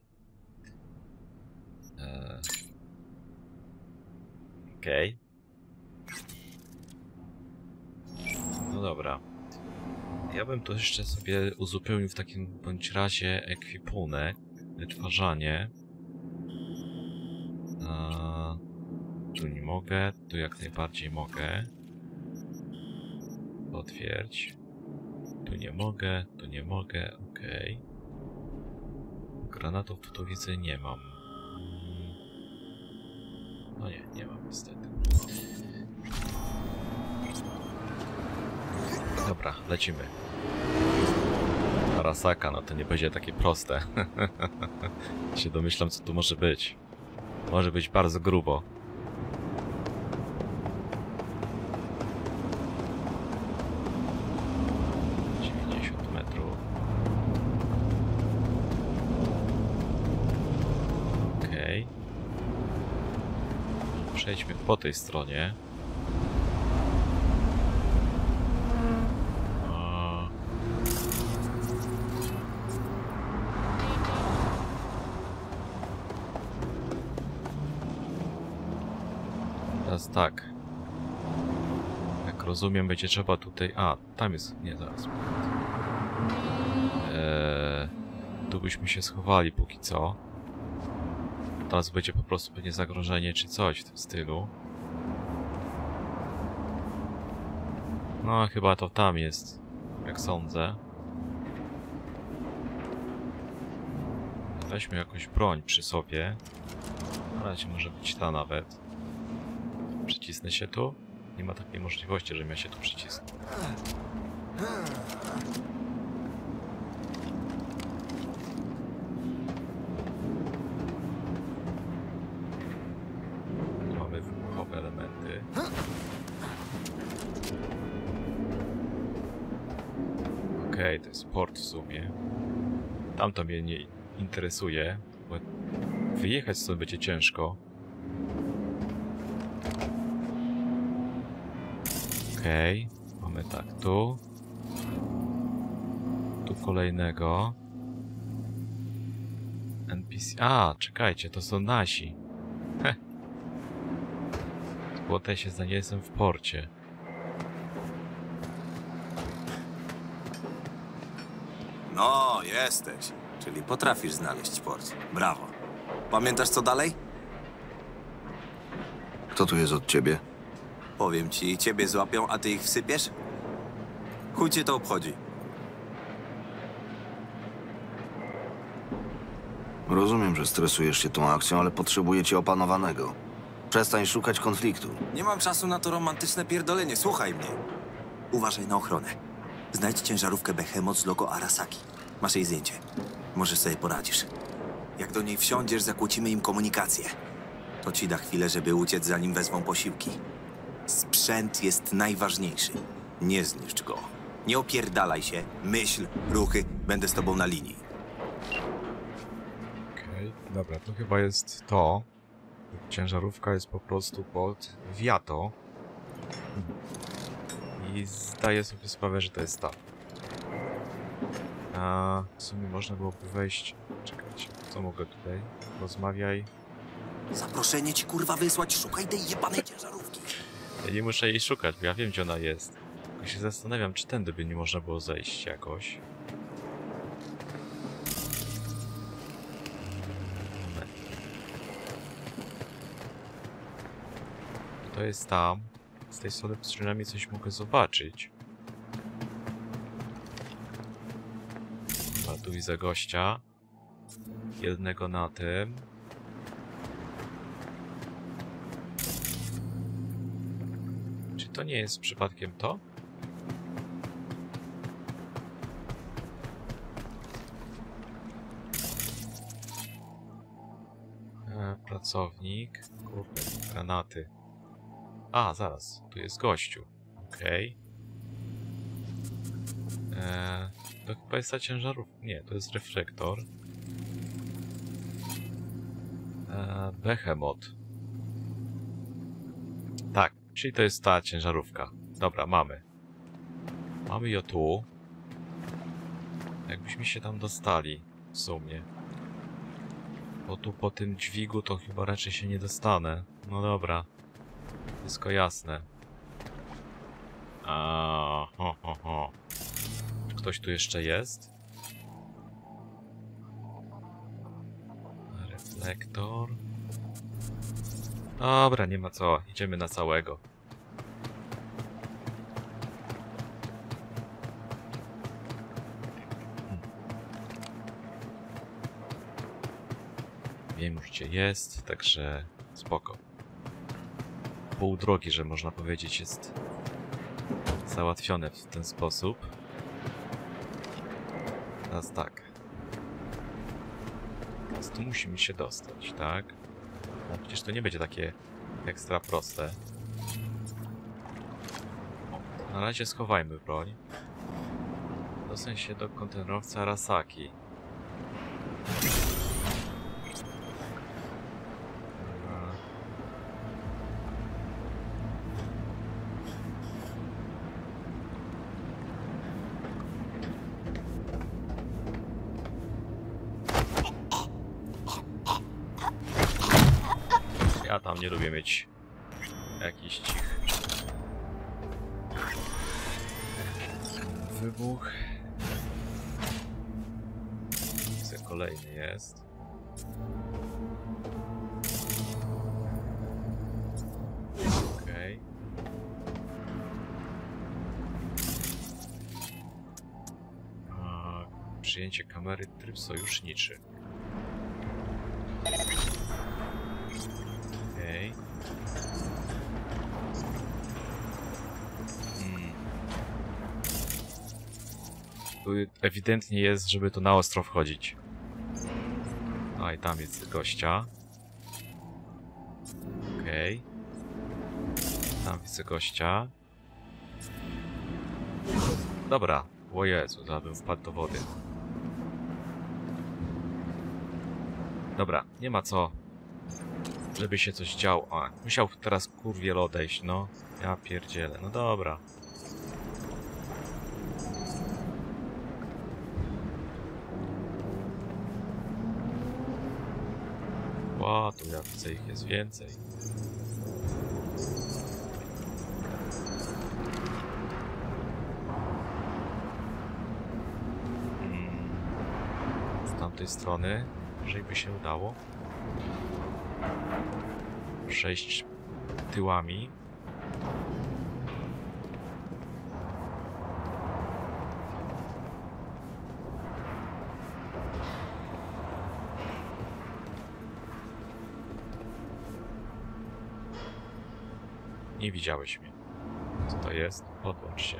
Okej. No dobra. Ja bym to jeszcze sobie uzupełnił w takim bądź razie ekwipunek, wytwarzanie. Tu nie mogę, tu jak najbardziej mogę. Potwierdź. Tu nie mogę, okej. Granatów tu widzę nie mam. No nie mam niestety. Dobra, lecimy. Arasaka, no to nie będzie takie proste. się domyślam, co tu może być. Może być bardzo grubo. Przejdźmy po tej stronie. Teraz tak. Jak rozumiem, będzie trzeba tutaj... A, tam jest... Nie, zaraz. Tu byśmy się schowali póki co. Teraz będzie po prostu pewnie zagrożenie czy coś w tym stylu. No chyba to tam jest, jak sądzę. Weźmy jakąś broń przy sobie. Na razie może być ta nawet. Przycisnę się tu? Nie ma takiej możliwości, żebym ja się tu przycisnął. Okej, to jest port w sumie. Tam to mnie nie interesuje, bo wyjechać stąd będzie ciężko. Okej, mamy tak, tu. Tu kolejnego. NPC. A, czekajcie, to są nasi. Heh. Złote się za nie jestem w porcie. No, jesteś. Czyli potrafisz znaleźć port. Brawo. Pamiętasz co dalej? Kto tu jest od ciebie? Powiem ci, ciebie złapią, a ty ich wsypiesz? Chuj cię to obchodzi. Rozumiem, że stresujesz się tą akcją, ale potrzebuję cię opanowanego. Przestań szukać konfliktu. Nie mam czasu na to romantyczne pierdolenie, słuchaj mnie. Uważaj na ochronę. Znajdź ciężarówkę Behemoth z logo Arasaki. Masz jej zdjęcie. Może sobie poradzisz. Jak do niej wsiądziesz, zakłócimy im komunikację. To ci da chwilę, żeby uciec, zanim wezmą posiłki. Sprzęt jest najważniejszy. Nie zniszcz go. Nie opierdalaj się. Myśl, ruchy. Będę z tobą na linii. Okej, dobra, to chyba jest to. Ciężarówka jest po prostu pod Viato. I zdaję sobie sprawę, że to jest ta. A w sumie można byłoby wejść... Czekajcie, co mogę tutaj? Rozmawiaj. Zaproszenie ci kurwa wysłać, szukaj tej jebanej ciężarówki. Ja nie muszę jej szukać, bo ja wiem, gdzie ona jest. Tylko się zastanawiam, czy tędy by nie można było zejść jakoś. To jest tam. Z tej strony przynajmniej coś mogę zobaczyć. A tu widzę gościa. Jednego na tym. Czy to nie jest przypadkiem to? Pracownik. Kurde, granaty. A, zaraz. Tu jest gościu. Okej. To chyba jest ta ciężarówka. Nie, to jest reflektor. Behemoth. Tak, czyli to jest ta ciężarówka. Dobra, mamy. Mamy ją tu. Jakbyśmy się tam dostali, w sumie. Bo tu po tym dźwigu to chyba raczej się nie dostanę. No dobra. Wszystko jasne. Czy ktoś tu jeszcze jest? Reflektor. Dobra, nie ma co. Idziemy na całego. Wiem już gdzie jest, także spoko. Pół drogi, że można powiedzieć, jest załatwione w ten sposób. Teraz tak. Teraz tu musimy się dostać, tak? No przecież to nie będzie takie ekstra proste. Na razie schowajmy broń. Dostań się do kontenerowca Arasaki. Ja tam nie lubię mieć jakiś cich wybuch. Kolejny jest. Okej. Przyjęcie kamery, tryb sojuszniczy. Okej. Tu ewidentnie jest, żeby tu na ostro wchodzić. No i tam jest gościa. Okej. Tam widzę gościa. Dobra, O Jezu, zaraz bym wpadł do wody. Dobra, nie ma co, żeby się coś działo. A, musiał teraz kurwiel odejść, no. Ja pierdzielę, no dobra. Ła, tu ja widzę, ich jest więcej. Z tamtej strony, jeżeli by się udało przejść tyłami. Nie widziałeś mnie. Co to jest? Podłącz się.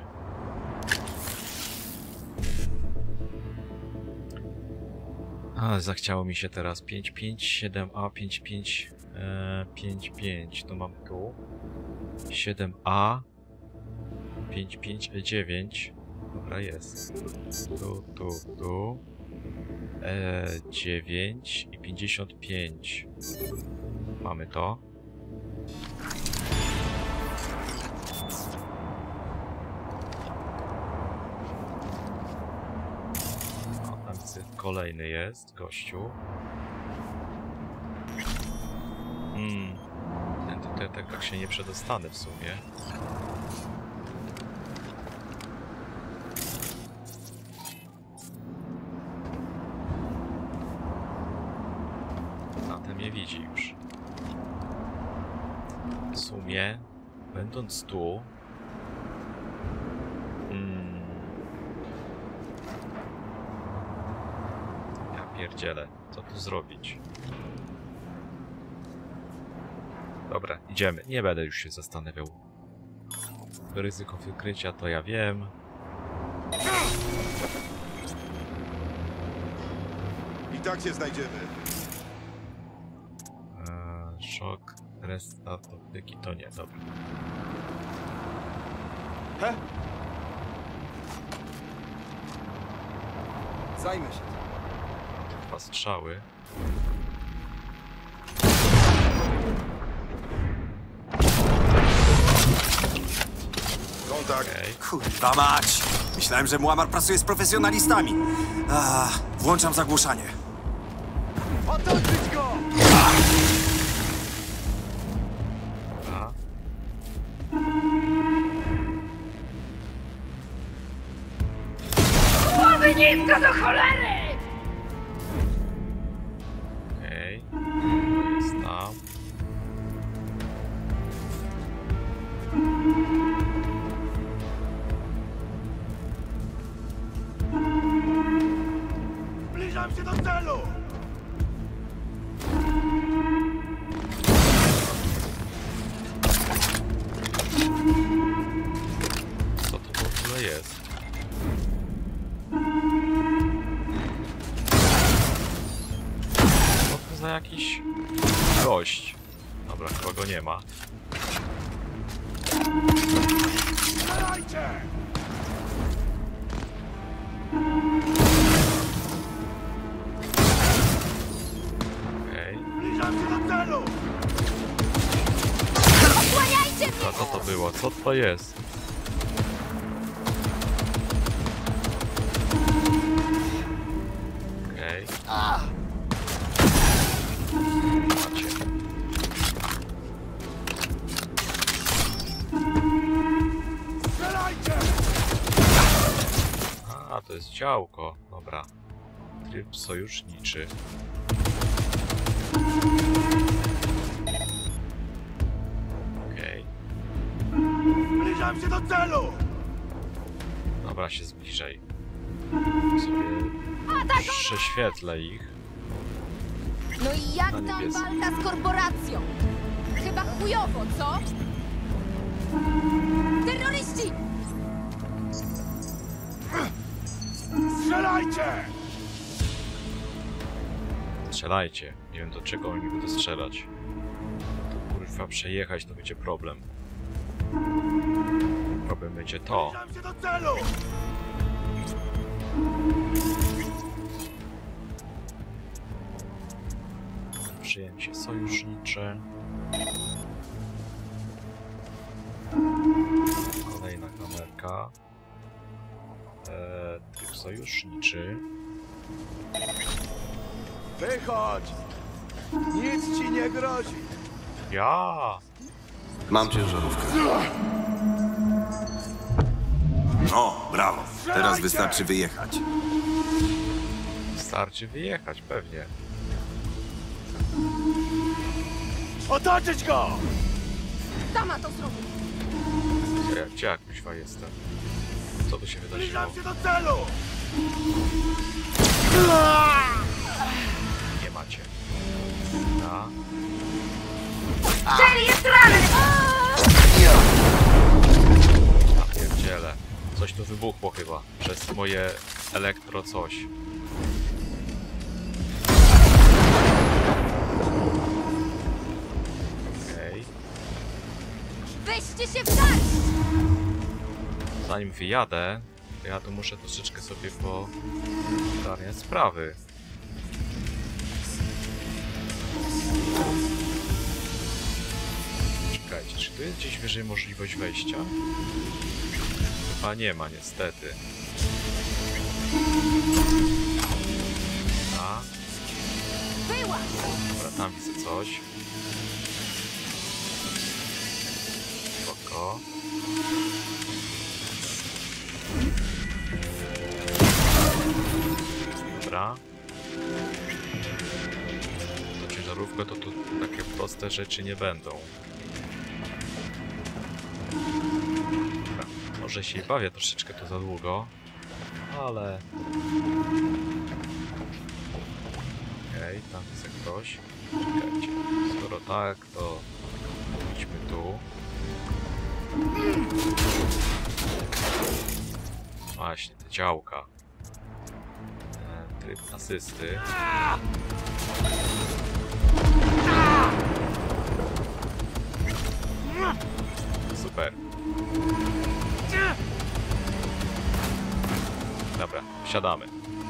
A, zachciało mi się teraz 5.5, 7A, 5.5, 5.5. To mam tu 7A, 5.5, 9. Dobra, jest. Tu. 9 i 55. Mamy to. Kolejny jest, gościu. Tutaj tak się nie przedostanę w sumie. A ten mnie widzi już. W sumie, będąc tu... Pierdziele, co tu zrobić? Dobra, idziemy. Nie będę już się zastanawiał. Ryzyko wykrycia to ja wiem. I tak się znajdziemy. Szok, restart optyki to nie, dobra. He? Zajmę się. Dwa strzały. Kontakt. Okay. Kurwa mać! Myślałem, że Muammar pracuje z profesjonalistami. Włączam zagłuszanie. Otoczyć go! Głowy nisko do cholery! Okej. Jest tam. Zbliżam się do celu! Co to w ogóle jest? Co to za jakiś gość? Dobra, chyba go nie ma. Strzelajcie! Okej. Zbliżam się do celu! Osłaniajcie mnie! A co to było? Co to jest? Okej. Macie. Strzelajcie! A, to jest działko. Dobra. Tryb sojuszniczy. Okej. Zbliżam się do celu! Dobra, się zbliżaj. Sobie prześwietlę ich. No i jak Na tam niebiesko. walka z korporacją? Chyba chujowo, co? Terroryści! Strzelajcie! Strzelajcie. Nie wiem do czego oni będą strzelać. To kurwa przejechać to będzie problem. Problem będzie to. Zbliżam się do celu! Przyjęcie sojusznicze. Kolejna kamerka. Tryb sojuszniczy. Wychodź! Nic ci nie grozi! Ja! Mam ciężarówkę. No, brawo. Teraz wystarczy wyjechać. Wystarczy wyjechać, pewnie. Otoczyć go! Sama to zrobi! Gdzie jak kuźwa jestem? Co tu się wydarzyło? Zbliżam się do celu! Nie macie. Da. Cel jest ranny! Ja pierdzielę. Coś tu wybuchło chyba. Przez moje elektro coś. Okej. Weźcie się w garść! Zanim wyjadę, to ja tu muszę troszeczkę sobie pogarniać sprawy. Czekajcie, czy tu jest gdzieś wyżej możliwość wejścia? Chyba nie ma, niestety. A. Dobra, tam widzę coś. Spoko. Dobra. To ciężarówka to tu takie proste rzeczy nie będą. Dobra. Może się bawię troszeczkę to za długo, ale... Okej, tam widzę ktoś. Czekajcie. Skoro tak, to idźmy tu. Właśnie, te działka. Tryb asysty. Super. Dobra, wsiadamy.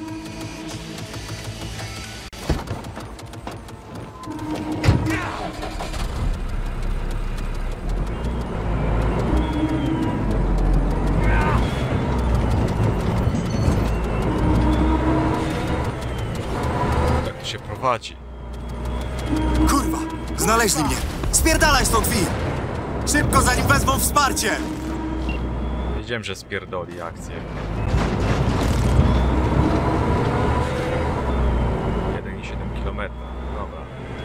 Jak to się prowadzi? Kurwa! Znaleźli mnie! Spierdalaj stąd, Wi! Szybko, zanim wezmą wsparcie! Wiedziałem, że spierdoli akcję. 1,7 km. Dobra.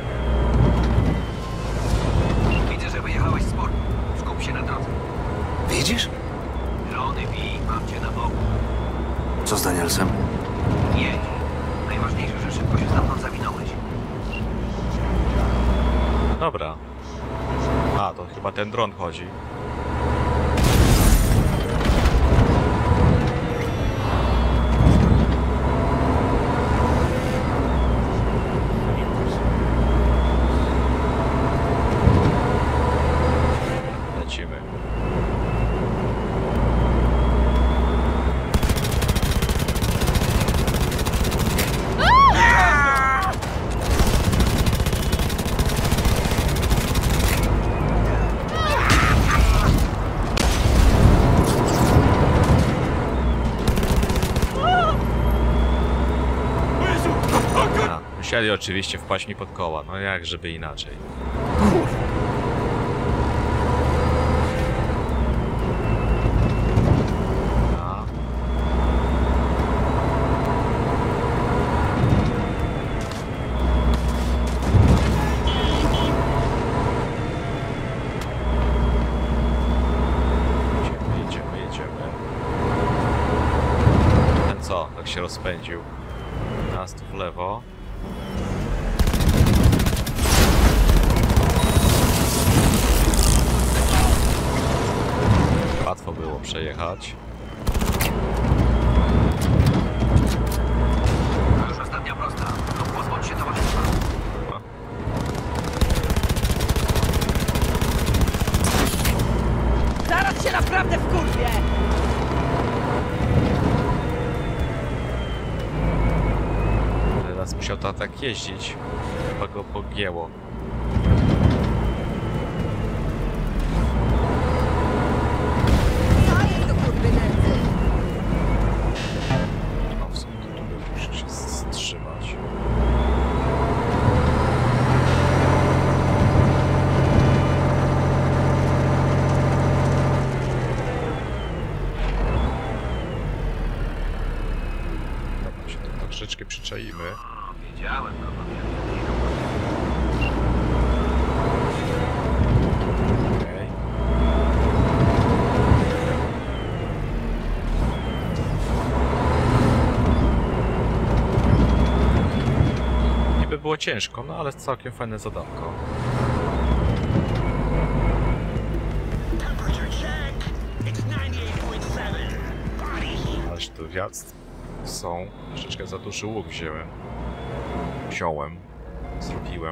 Widzę, że wyjechałeś z portu. Skup się na drodze. Widzisz? Lony, Wi, mam cię na boku. Co z Danielsem? Jedź. Najważniejsze, że szybko się stamtąd zawinąłeś. Dobra. A, to chyba ten dron chodzi. Lecimy. Musieli oczywiście wpaść mi pod koła, no jak żeby inaczej. A. Jedziemy. Ten co, tak się rozpędził. Teraz tu w lewo. Łatwo było przejechać. Już ostatnia prosta. No pozbądź się towarzystwa. Zaraz się naprawdę wkurwię! to tak jeździć. Chyba go pogięło. No w sumie to tu muszę się wstrzymać. Dobra, się tu troszeczkę przyczaimy. Wiedziałem, Okej. Niby było ciężko, no ale całkiem fajne zadanko. Ależ tu wjazd są. Troszeczkę za duży łuk wziąłem. Zrobiłem.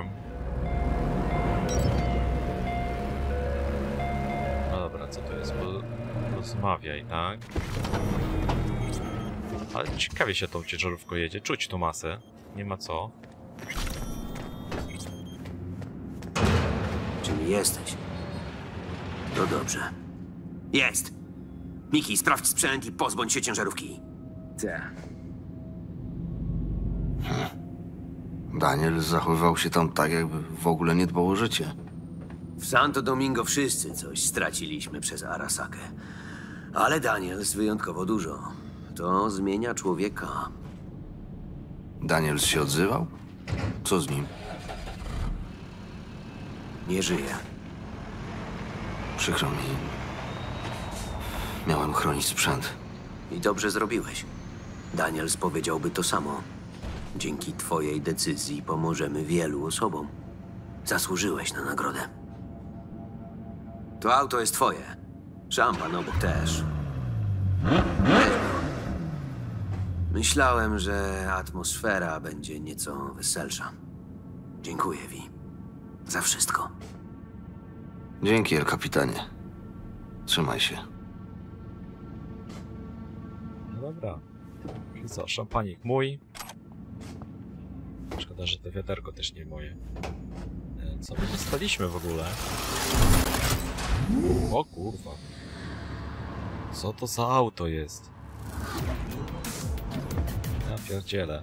No dobra, co to jest? Rozmawiaj, tak? Ale ciekawie się tą ciężarówką jedzie. Czuć tą masę. Nie ma co. Czyli jesteś. To dobrze. Jest! Miki, sprawdź sprzęt i pozbądź się ciężarówki. Tak. Daniel zachowywał się tam tak, jakby w ogóle nie dbał o życie. W Santo Domingo wszyscy coś straciliśmy przez Arasakę. Ale Daniels wyjątkowo dużo. To zmienia człowieka. Daniel się odzywał? Co z nim? Nie żyje. Przykro mi. Miałem chronić sprzęt. I dobrze zrobiłeś. Daniels powiedziałby to samo. Dzięki twojej decyzji pomożemy wielu osobom. Zasłużyłeś na nagrodę. To auto jest twoje. Szampan obok też. Myślałem, że atmosfera będzie nieco weselsza. Dziękuję, Vi. Za wszystko. Dzięki, El Kapitanie. Trzymaj się. No dobra. I co, szampanik mój. Szkoda, że to wiaderko też nie moje. Co my dostaliśmy w ogóle? O kurwa. Co to za auto jest? Ja pierdzielę.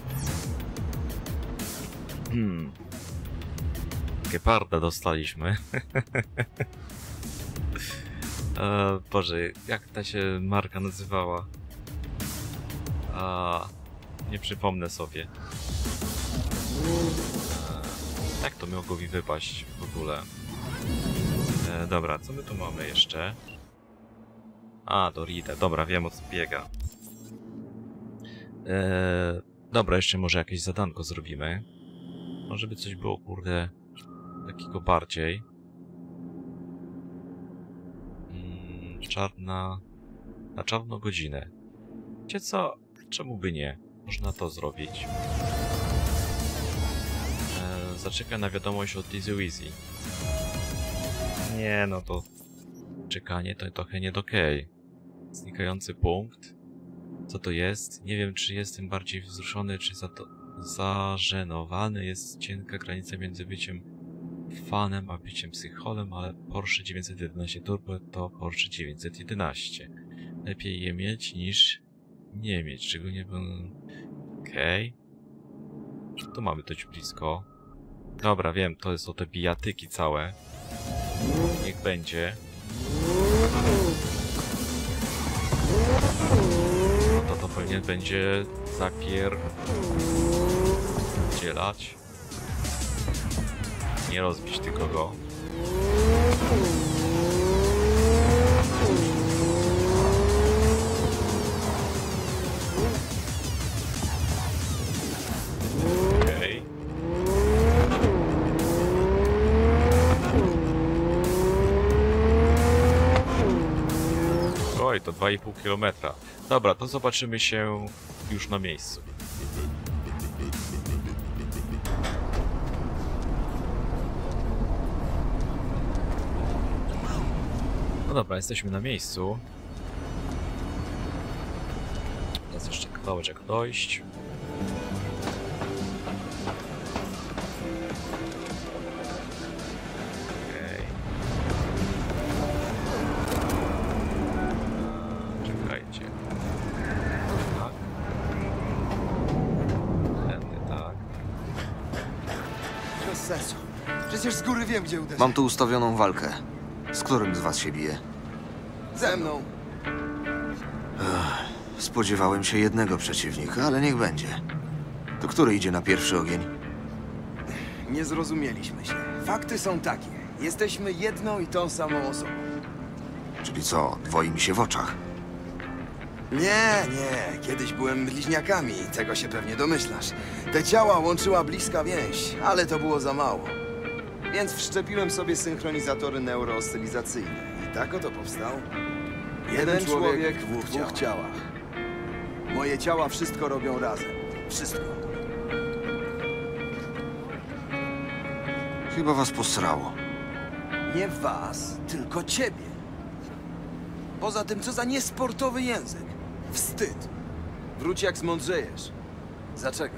Geparda dostaliśmy. Boże, jak ta się marka nazywała? Nie przypomnę sobie. Jak to mogło mi wypaść w ogóle? Dobra, co my tu mamy jeszcze? Dorite, dobra, wiem o co biega. Dobra, jeszcze może jakieś zadanko zrobimy. Może by coś było, kurde, takiego bardziej. Na czarną godzinę. Wiecie co? Czemu by nie? Można to zrobić. Zaczekaj na wiadomość od Easy Weasy. Nie, no to... Czekanie to trochę nie okej. Znikający punkt. Co to jest? Nie wiem, czy jestem bardziej wzruszony, czy zażenowany. Jest cienka granica między byciem fanem a byciem psycholem, ale Porsche 911 Turbo to Porsche 911. Lepiej je mieć niż nie mieć, czego nie będę... Okej. Tu mamy dość blisko. Dobra, wiem, to są te bijatyki całe. Niech będzie. No to pewnie będzie zapierdzielać. Nie rozbić tylko go. Okej. Oj, to 2,5 km. Dobra, to zobaczymy się już na miejscu. No dobra, jesteśmy na miejscu. Teraz jeszcze kawałeczek dojść. bez sensu. Przecież z góry wiem, gdzie uderzyć. Mam tu ustawioną walkę. Z którym z was się bije? Ze mną. Spodziewałem się jednego przeciwnika, ale niech będzie. To który idzie na pierwszy ogień? Nie zrozumieliśmy się. Fakty są takie. Jesteśmy jedną i tą samą osobą. Czyli co, dwoi mi się w oczach? Nie. Kiedyś byłem bliźniakami. Tego się pewnie domyślasz. Te ciała łączyła bliska więź, ale to było za mało. Więc wszczepiłem sobie synchronizatory neurooscylizacyjne. I tak oto powstał. Jeden człowiek w dwóch ciałach. Moje ciała wszystko robią razem. Wszystko. Chyba was posrało. Nie was, tylko ciebie. Poza tym, co za niesportowy język. Wstyd. Wróć jak zmądrzejesz. Zaczekam.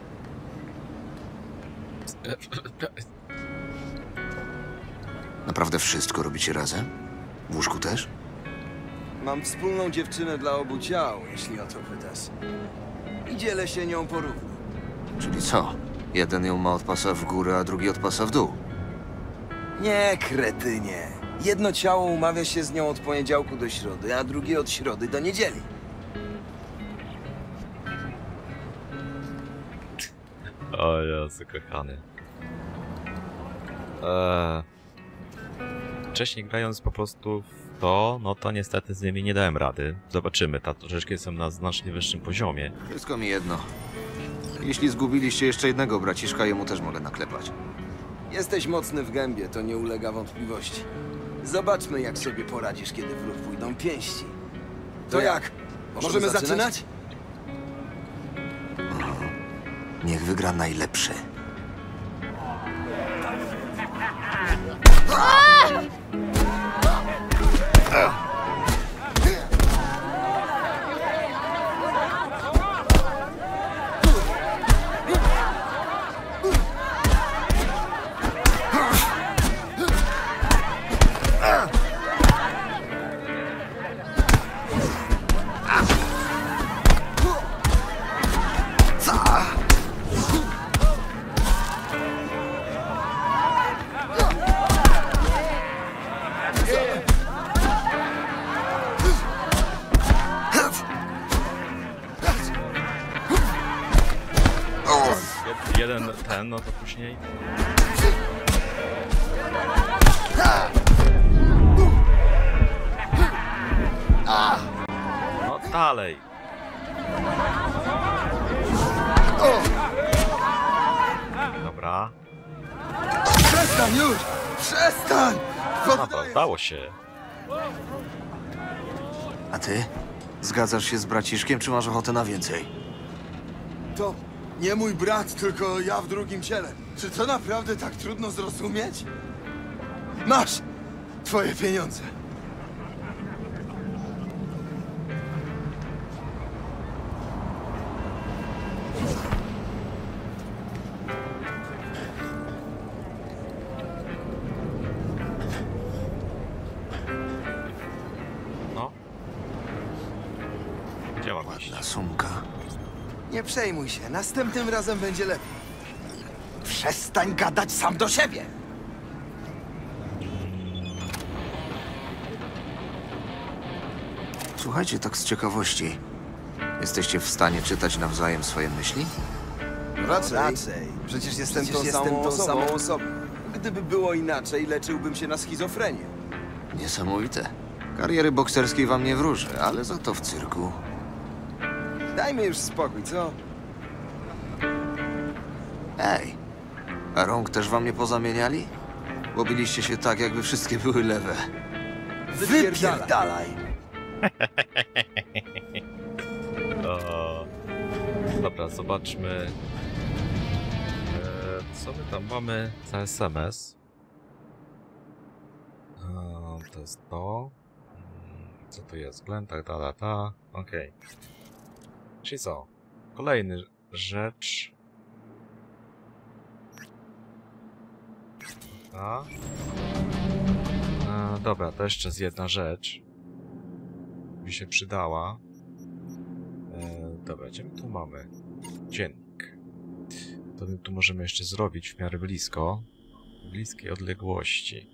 Naprawdę wszystko robicie razem? W łóżku też? Mam wspólną dziewczynę dla obu ciał, jeśli o to pytasz. I dzielę się nią porówno. Czyli co? Jeden ją ma od pasa w górę, a drugi od pasa w dół. Nie, kretynie. Jedno ciało umawia się z nią od poniedziałku do środy, a drugie od środy do niedzieli. O Jezu, kochany. Wcześniej grając po prostu w to, no to niestety z nimi nie dałem rady. Zobaczymy, ta troszeczkę jestem na znacznie wyższym poziomie. Wszystko mi jedno. Jeśli zgubiliście jeszcze jednego braciszka, jemu też mogę naklepać. Jesteś mocny w gębie, to nie ulega wątpliwości. Zobaczmy, jak sobie poradzisz, kiedy w ruch pójdą pięści. To jak? Możemy zaczynać? Niech wygra najlepszy. Jeden ten, no to później... No dalej. Dobra. Przestań już! Przestań! Dobra, udało się. A ty? Zgadzasz się z braciszkiem, czy masz ochotę na więcej? To nie mój brat, tylko ja w drugim ciele. Czy to naprawdę tak trudno zrozumieć? Masz twoje pieniądze. No. Gdzie mam iść? Ładna sumka. Nie przejmuj się, następnym razem będzie lepiej. Przestań gadać sam do siebie! Słuchajcie, tak z ciekawości. Jesteście w stanie czytać nawzajem swoje myśli? Raczej. Przecież jestem tą samą osobą. Gdyby było inaczej, leczyłbym się na schizofrenię. Niesamowite. Kariery bokserskiej wam nie wróży, ale za to w cyrku. Dajmy już spokój, co? Ej, a rąk też wam nie pozamieniali? Bo biliście się tak, jakby wszystkie były lewe. Wypierdalaj! Dobra, zobaczmy. Co my tam mamy za SMS? To jest to. Co to jest? Glenta, ta. Okej. Czyli co? Kolejny rzecz. Dobra, to jeszcze jest jedna rzecz. Mi się przydała. Dobra, gdzie my tu mamy? Dziennik. To my tu możemy jeszcze zrobić w miarę blisko. W bliskiej odległości.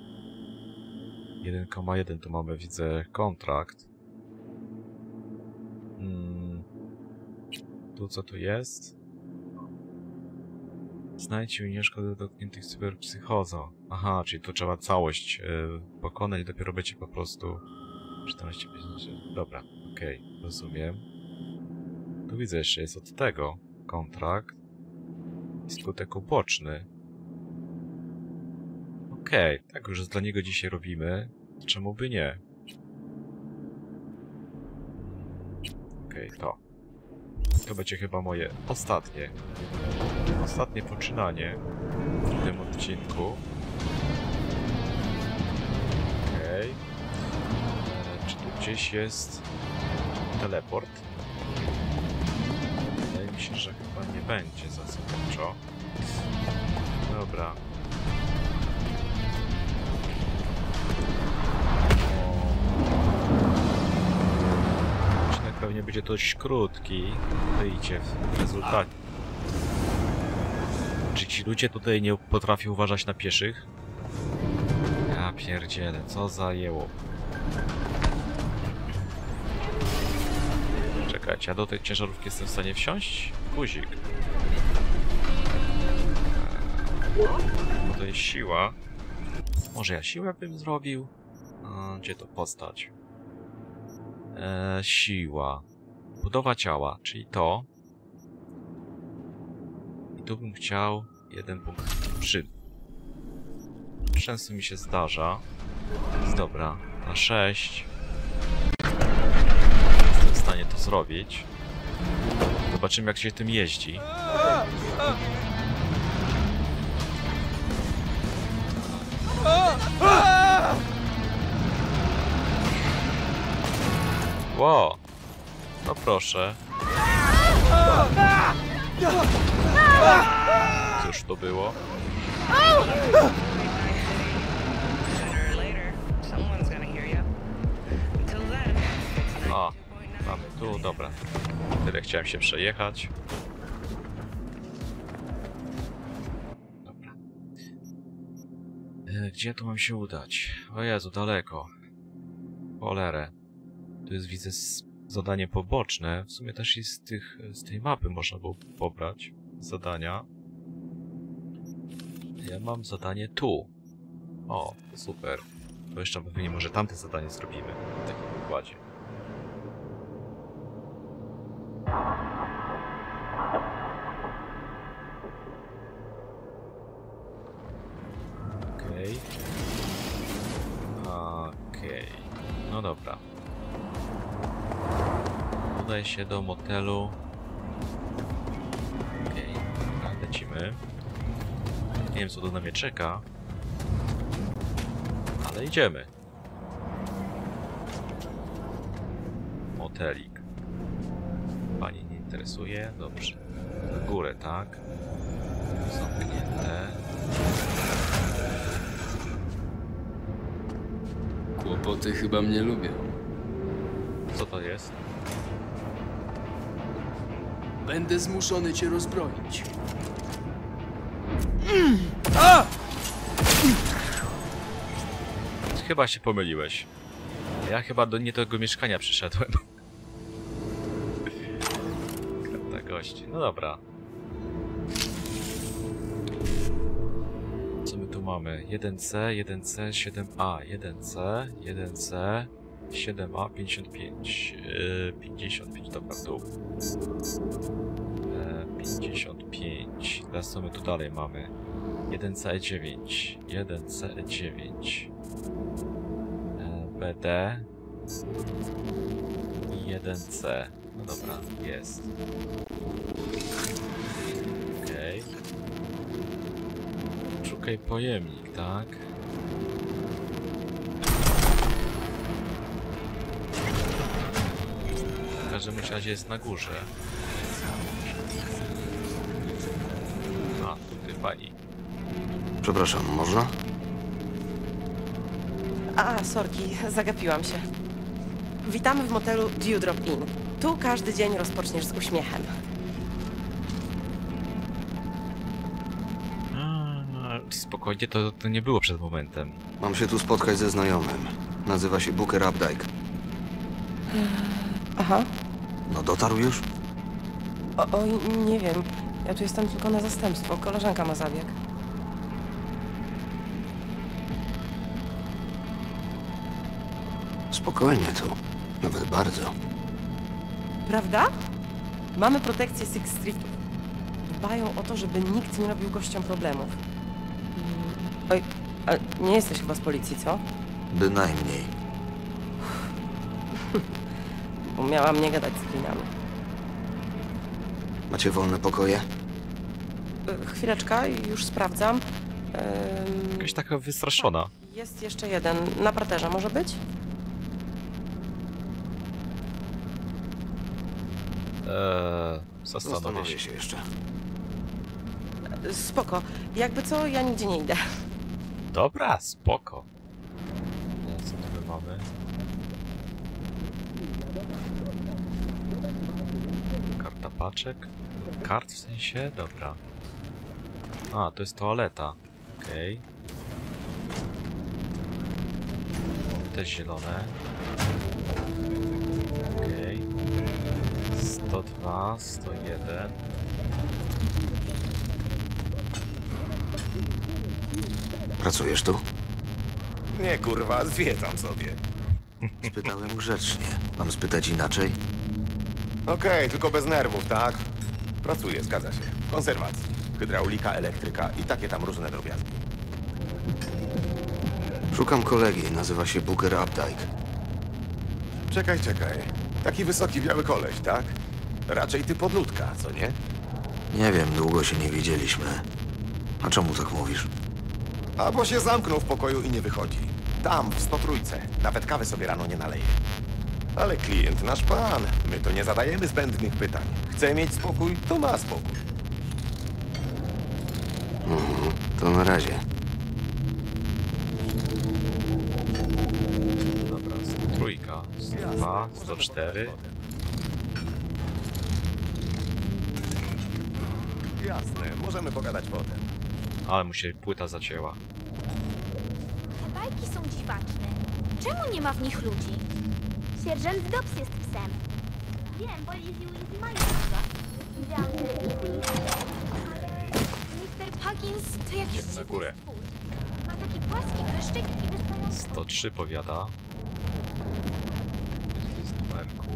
1,1 tu mamy, widzę, kontrakt. Tu co tu jest? Znajdź umieszko do dotkniętych cyberpsychozą. Aha, czyli tu trzeba całość pokonać i dopiero będzie po prostu 14, 15, dobra, okej, rozumiem. Tu widzę jeszcze jest od tego kontrakt. I skutek uboczny. Okej, tak już dla niego dzisiaj robimy. Czemu by nie? Okej, to. To będzie chyba moje ostatnie poczynanie w tym odcinku. Okej. Czy tu gdzieś jest teleport? Wydaje mi się, że chyba nie będzie zasadniczo. Dobra. Odcinek pewnie będzie dość krótki. Wyjdzie w rezultacie. Czy ci ludzie tutaj nie potrafią uważać na pieszych? Ja pierdzielę, co zajęło. Czekajcie, ja do tej ciężarówki jestem w stanie wsiąść? Guzik. Bo to jest siła. Może ja siłę bym zrobił? Gdzie to postać? Siła. Budowa ciała, czyli to. I tu bym chciał jeden punkt przy. Często mi się zdarza. Więc dobra, na 6. Jestem w stanie to zrobić. Zobaczymy, jak się tym jeździ. Wow, no proszę. Cóż to było? O, mamy tu, dobra. Tyle chciałem się przejechać. Dobra. Gdzie tu mam się udać? O Jezu, daleko. Cholerę. Tu jest, widzę, zadanie poboczne. W sumie też i z tej mapy można było pobrać zadania. Ja mam zadanie tu. O, super. To jeszcze pewnie może tamte zadanie zrobimy w takim układzie. Okej. Okej. No dobra. Udaj się do motelu. Okej, dobra, lecimy. Nie wiem, co tu na mnie czeka. Ale idziemy. Motelik. Pani nie interesuje? Dobrze. Na górę, tak? Zamknięte. Kłopoty chyba mnie lubią. Co to jest? Będę zmuszony cię rozbroić. Chyba się pomyliłeś. Ja chyba nie do tego mieszkania przyszedłem. Krata gości. No dobra. Co my tu mamy? 1C, 1C, 7A, 1C, 1C, 7A, 55. 55, dobra, tu. 55. Teraz co my tu dalej mamy? 1C9, 1C9. BD i 1C. No dobra, jest. Okej. Szukaj pojemnik, tak? W każdym razie jest na górze. A, tutaj pani. Przepraszam, można? A, sorki, zagapiłam się. Witamy w motelu Dewdrop Inn. Tu każdy dzień rozpoczniesz z uśmiechem. spokojnie, to nie było przed momentem. Mam się tu spotkać ze znajomym. Nazywa się Booker Updike. Aha. No dotarł już? Oj, nie wiem. Ja tu jestem tylko na zastępstwo. Koleżanka ma zabieg. Spokojnie tu. Nawet bardzo. Prawda? Mamy protekcję Sixth Streetów. Dbają o to, żeby nikt nie robił gościom problemów. Oj, ale nie jesteś chyba z policji, co? Bynajmniej. Bo miałam nie gadać z klinami. Macie wolne pokoje? Chwileczkę, już sprawdzam. Jakaś taka wystraszona. Jest jeszcze jeden. Na parterze może być? Zastanowię się jeszcze. Spoko. Jakby co, ja nigdzie nie idę. Dobra, spoko. Co tu my mamy? Karta paczek? Kart w sensie? Dobra. A, to jest toaleta. Okej. Te zielone. Okej. 102, 101. Pracujesz tu? Nie, kurwa, zwiedzam sobie. Spytałem grzecznie. Mam spytać inaczej? Okej, tylko bez nerwów, tak? Pracuję, zgadza się. W konserwacji. Hydraulika, elektryka i takie tam różne drobiazgi. Szukam kolegi. Nazywa się Booker Updike. Czekaj. Taki wysoki, biały koleś, tak? Raczej ty podludka, co nie? Nie wiem, długo się nie widzieliśmy. A czemu tak mówisz? A bo się zamknął w pokoju i nie wychodzi. Tam, w 103. Nawet kawy sobie rano nie naleje. Ale klient nasz pan. My to nie zadajemy zbędnych pytań. Chce mieć spokój, to ma spokój. To na razie. Dobra, 103, 102, 104. Jasne, możemy pogadać potem. Ale mu się płyta zacięła. Te bajki są dziwaczne. Czemu nie ma w nich ludzi? Sierżant Dobbs jest psem. Wiem, bo Lizzie Weasley ma psa. Widziałam telewizję. Mr. Puggins to jakiś Na górę. stwór. Ma taki płaski pryszczyk i wystający... 103 powiada. Z numerku.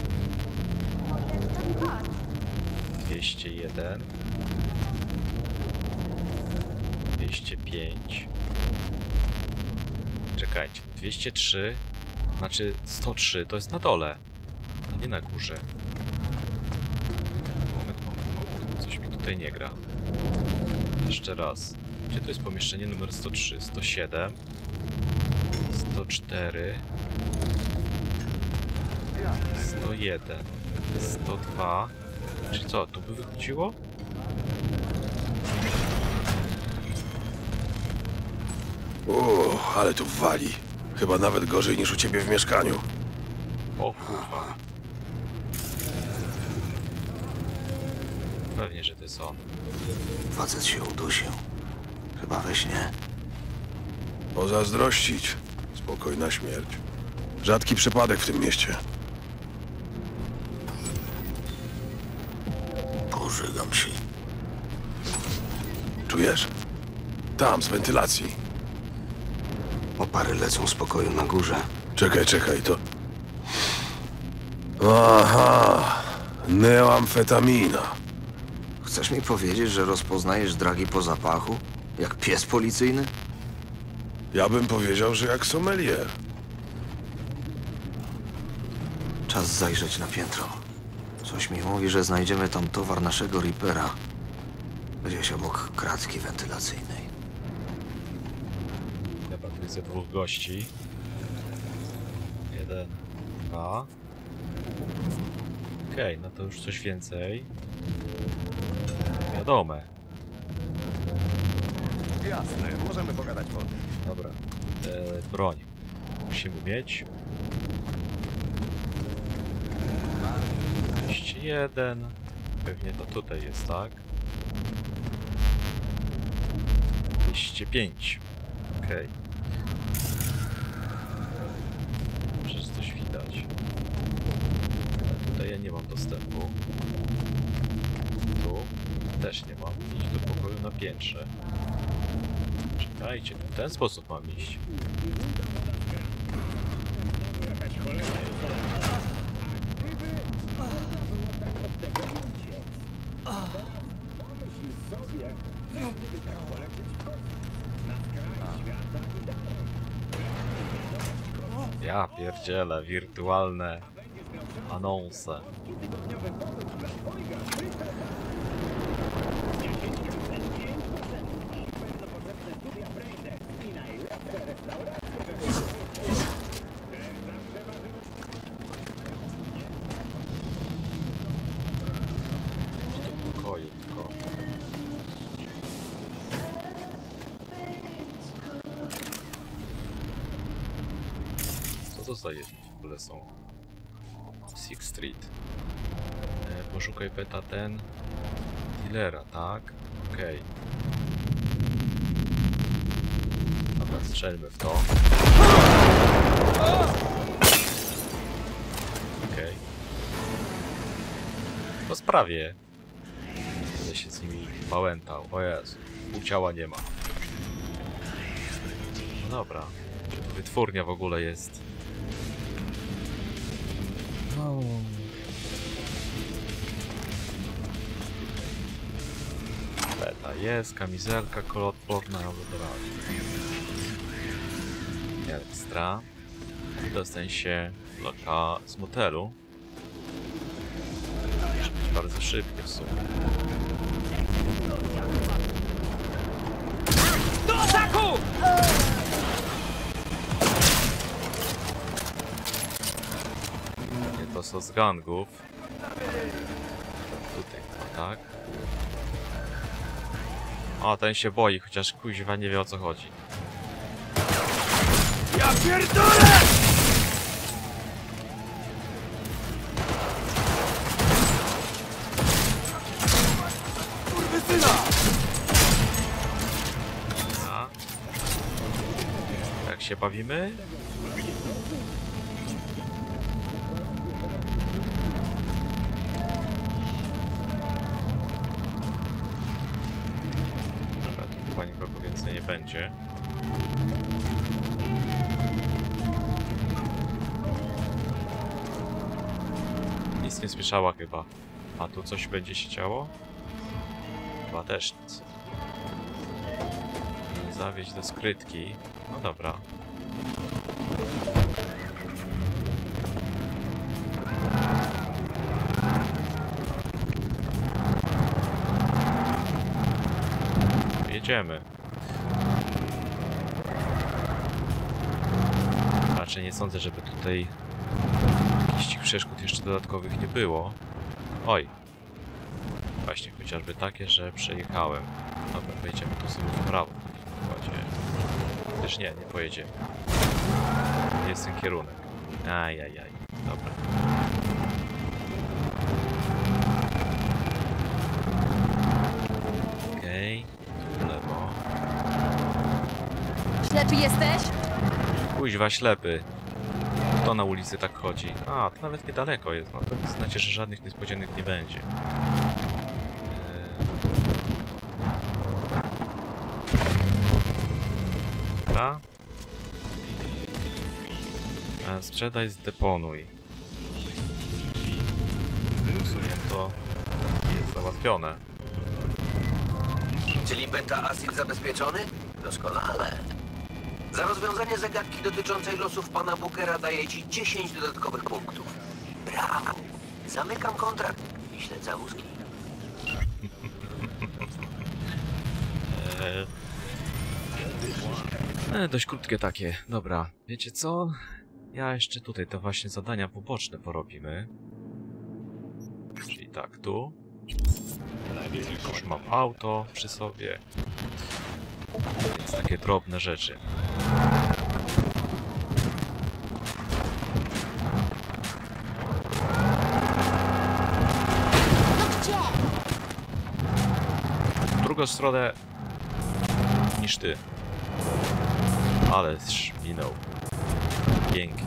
201. 205. Czekajcie, 203, znaczy 103 to jest na dole, a nie na górze. Moment, coś mi tutaj nie gra. Jeszcze raz. Gdzie to jest pomieszczenie numer 103? 107, 104, 101, 102. Czyli co, tu by wychodziło? Ale tu wali. Chyba nawet gorzej niż u ciebie w mieszkaniu. O kurwa. Pewnie, że to jest on. Facet się udusił. Chyba we śnie. Pozazdrościć. Spokojna śmierć. Rzadki przypadek w tym mieście. Pożygam się. Czujesz? Tam, z wentylacji. Opary lecą z pokoju na górze. Czekaj, to... Aha, neoamfetamina. Chcesz mi powiedzieć, że rozpoznajesz dragi po zapachu? Jak pies policyjny? Ja bym powiedział, że jak sommelier. Czas zajrzeć na piętro. Coś mi mówi, że znajdziemy tam towar naszego Reapera. Gdzieś obok kratki wentylacyjnej. Dobra, tu jest dwóch gości. 1, 2. Okej, no to już coś więcej. Wiadome. Jasne, możemy pogadać potem. Dobra. Broń. Musimy mieć. 201. Pewnie to tutaj jest, tak? 205. Okej. Przecież coś widać. Tutaj ja nie mam dostępu. Tu też nie mam. Iść do pokoju na piętrze. Czekajcie, w ten sposób mam iść. Ja pierdzielę, wirtualne anonse. Co to za jedni w ogóle są? Sixth Street. Poszukaj beta ten dealera, tak? Okej. Dobra, strzelmy w to. Okej. Po sprawie. Będę się z nimi pałętał. O Jezu, pół ciała nie ma. No dobra. Czy to wytwórnia w ogóle jest? No. Beta jest, kamizelka koloodporna, ekstra. Dostań się z motelu. Muszę być bardzo szybkie w sumie. Do ataku! Nie, to są z gangów. Tutaj, tak. O, ten się boi, chociaż kuźwa nie wie, o co chodzi. Ja pierdolę! Kurwysyna! A? Jak się bawimy? Dobra, tu chyba nikogo więcej nie będzie. Nic nie słyszała chyba. A tu coś będzie się działo? Chyba też nic. Zawieźć do skrytki. No dobra. Jedziemy. Raczej nie sądzę, żeby tutaj jakichś przeszkód jeszcze dodatkowych nie było. Oj. Właśnie, chociażby takie, że przejechałem. Dobra, pojedziemy tu sobie w prawo. Też nie pojedziemy. Nie jest ten kierunek. Ajajaj. Dobra. Okej. Tu w lewo. Ślepy jesteś? Kuźwa, ślepy. Kto na ulicy tak chodzi? A, to nawet niedaleko jest. No to znaczy, że żadnych niespodzianek nie będzie. Dobra. Sprzedaj, zdeponuj. W sumie to jest załatwione. Czyli beta acid zabezpieczony? Doskonale. Za rozwiązanie zagadki dotyczącej losów pana Bookera daję ci 10 dodatkowych punktów. Brawo! Zamykam kontrakt i śledzę łuski. Dość krótkie takie. Dobra, wiecie co? Ja jeszcze tutaj te właśnie zadania poboczne porobimy. Czyli tak, tu. Już mam auto przy sobie. Więc takie drobne rzeczy. W drugą stronę niż ty. Ale minął. Pięknie.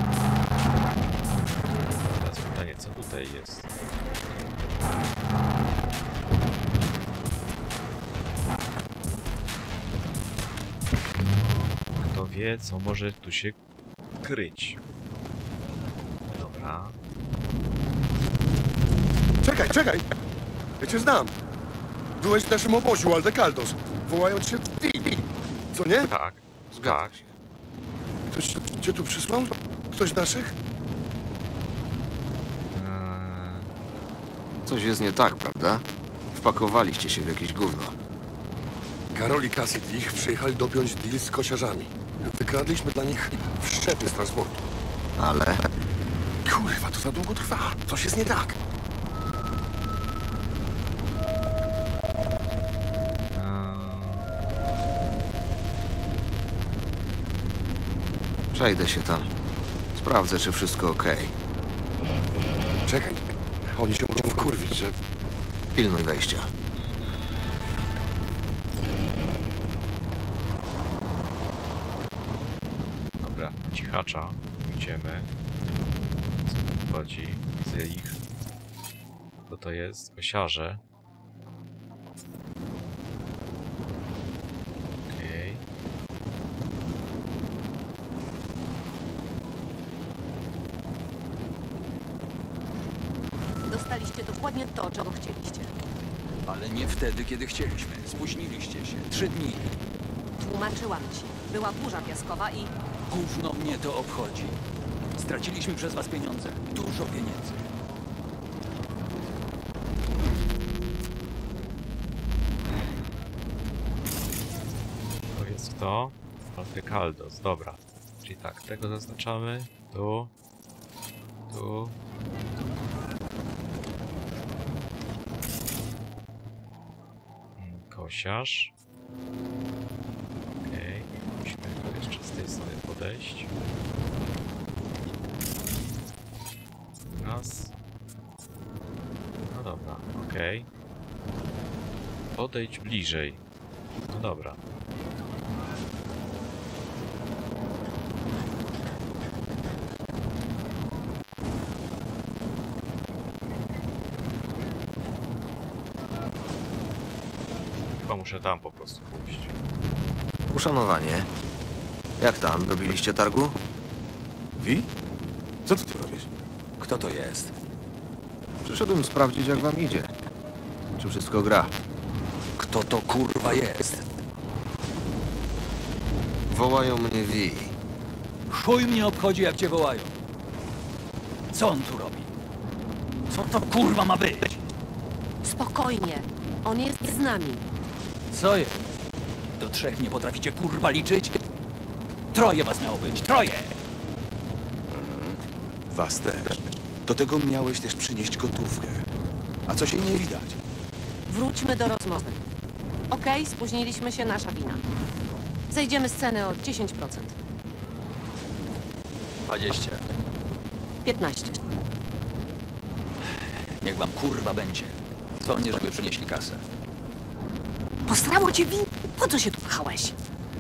Teraz pytanie, co tutaj jest? Kto wie, co może tu się kryć? Dobra. Czekaj! Ja cię znam. Byłeś w naszym obozie, Aldekaldos. Wołają cię Tibi. Co nie? Tak, tak. Ktoś cię tu przysłał? Ktoś z naszych? Coś jest nie tak, prawda? Wpakowaliście się w jakieś gówno. Karol i Cassidy przyjechali dopiąć deal z kosiarzami. Wykradliśmy dla nich wszczepy z transportu. Ale... Kurwa, to za długo trwa. Coś jest nie tak. Przejdę się tam. Sprawdzę, czy wszystko okej. Czekaj. Oni się mogą wkurwić, że... Pilnuj wejścia. Dobra, cichacza. Idziemy. Co tu chodzi? Widzę ich. Co to jest? Kosiarze. Okej. Dostaliście dokładnie to, czego chcieliście. Ale nie wtedy, kiedy chcieliśmy. Spóźniliście się. 3 dni. Tłumaczyłam ci. Była burza piaskowa i... Gówno mnie to obchodzi. Straciliśmy przez was pieniądze. Dużo pieniędzy. To jest kto? Aldekaldos, dobra. Czyli tak, tego zaznaczamy. Tu. Tu. Kosiarz. Okej, musimy jeszcze z tej strony podejść. Raz. No dobra, okej. Podejdź bliżej. No dobra. Chyba muszę tam po prostu pójść. Uszanowanie. Jak tam? Robiliście targu? Wi? Co ty tu robisz? Kto to jest? Przyszedłem sprawdzić, jak wam idzie. Czy wszystko gra? Kto to kurwa jest? Wołają mnie Wi. Chuj mnie obchodzi, jak cię wołają. Co on tu robi? Co to kurwa ma być? Spokojnie. On jest z nami. Co jest? Do 3 nie potraficie kurwa liczyć? 3 was miało być, 3! Was też. Do tego miałeś też przynieść gotówkę. A co się nie widać? Wróćmy do rozmowy. Okej, spóźniliśmy się, nasza wina. Zejdziemy z ceny o 10%. 20. 15. Niech wam kurwa będzie. Dzwonię, żeby przynieśli kasę. Posrało cię win? Po co się tu pchałeś?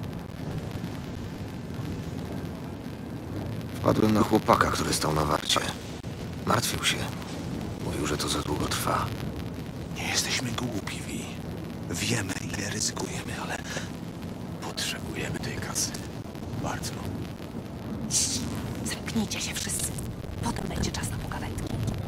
Wpadłem na chłopaka, który stał na warcie. Martwił się. Mówił, że to za długo trwa. Nie jesteśmy głupi, Wi. Wiemy, ile ryzykujemy, ale potrzebujemy tej kasy. Bardzo. Zamknijcie się wszyscy. Potem będzie czas na pogadajki.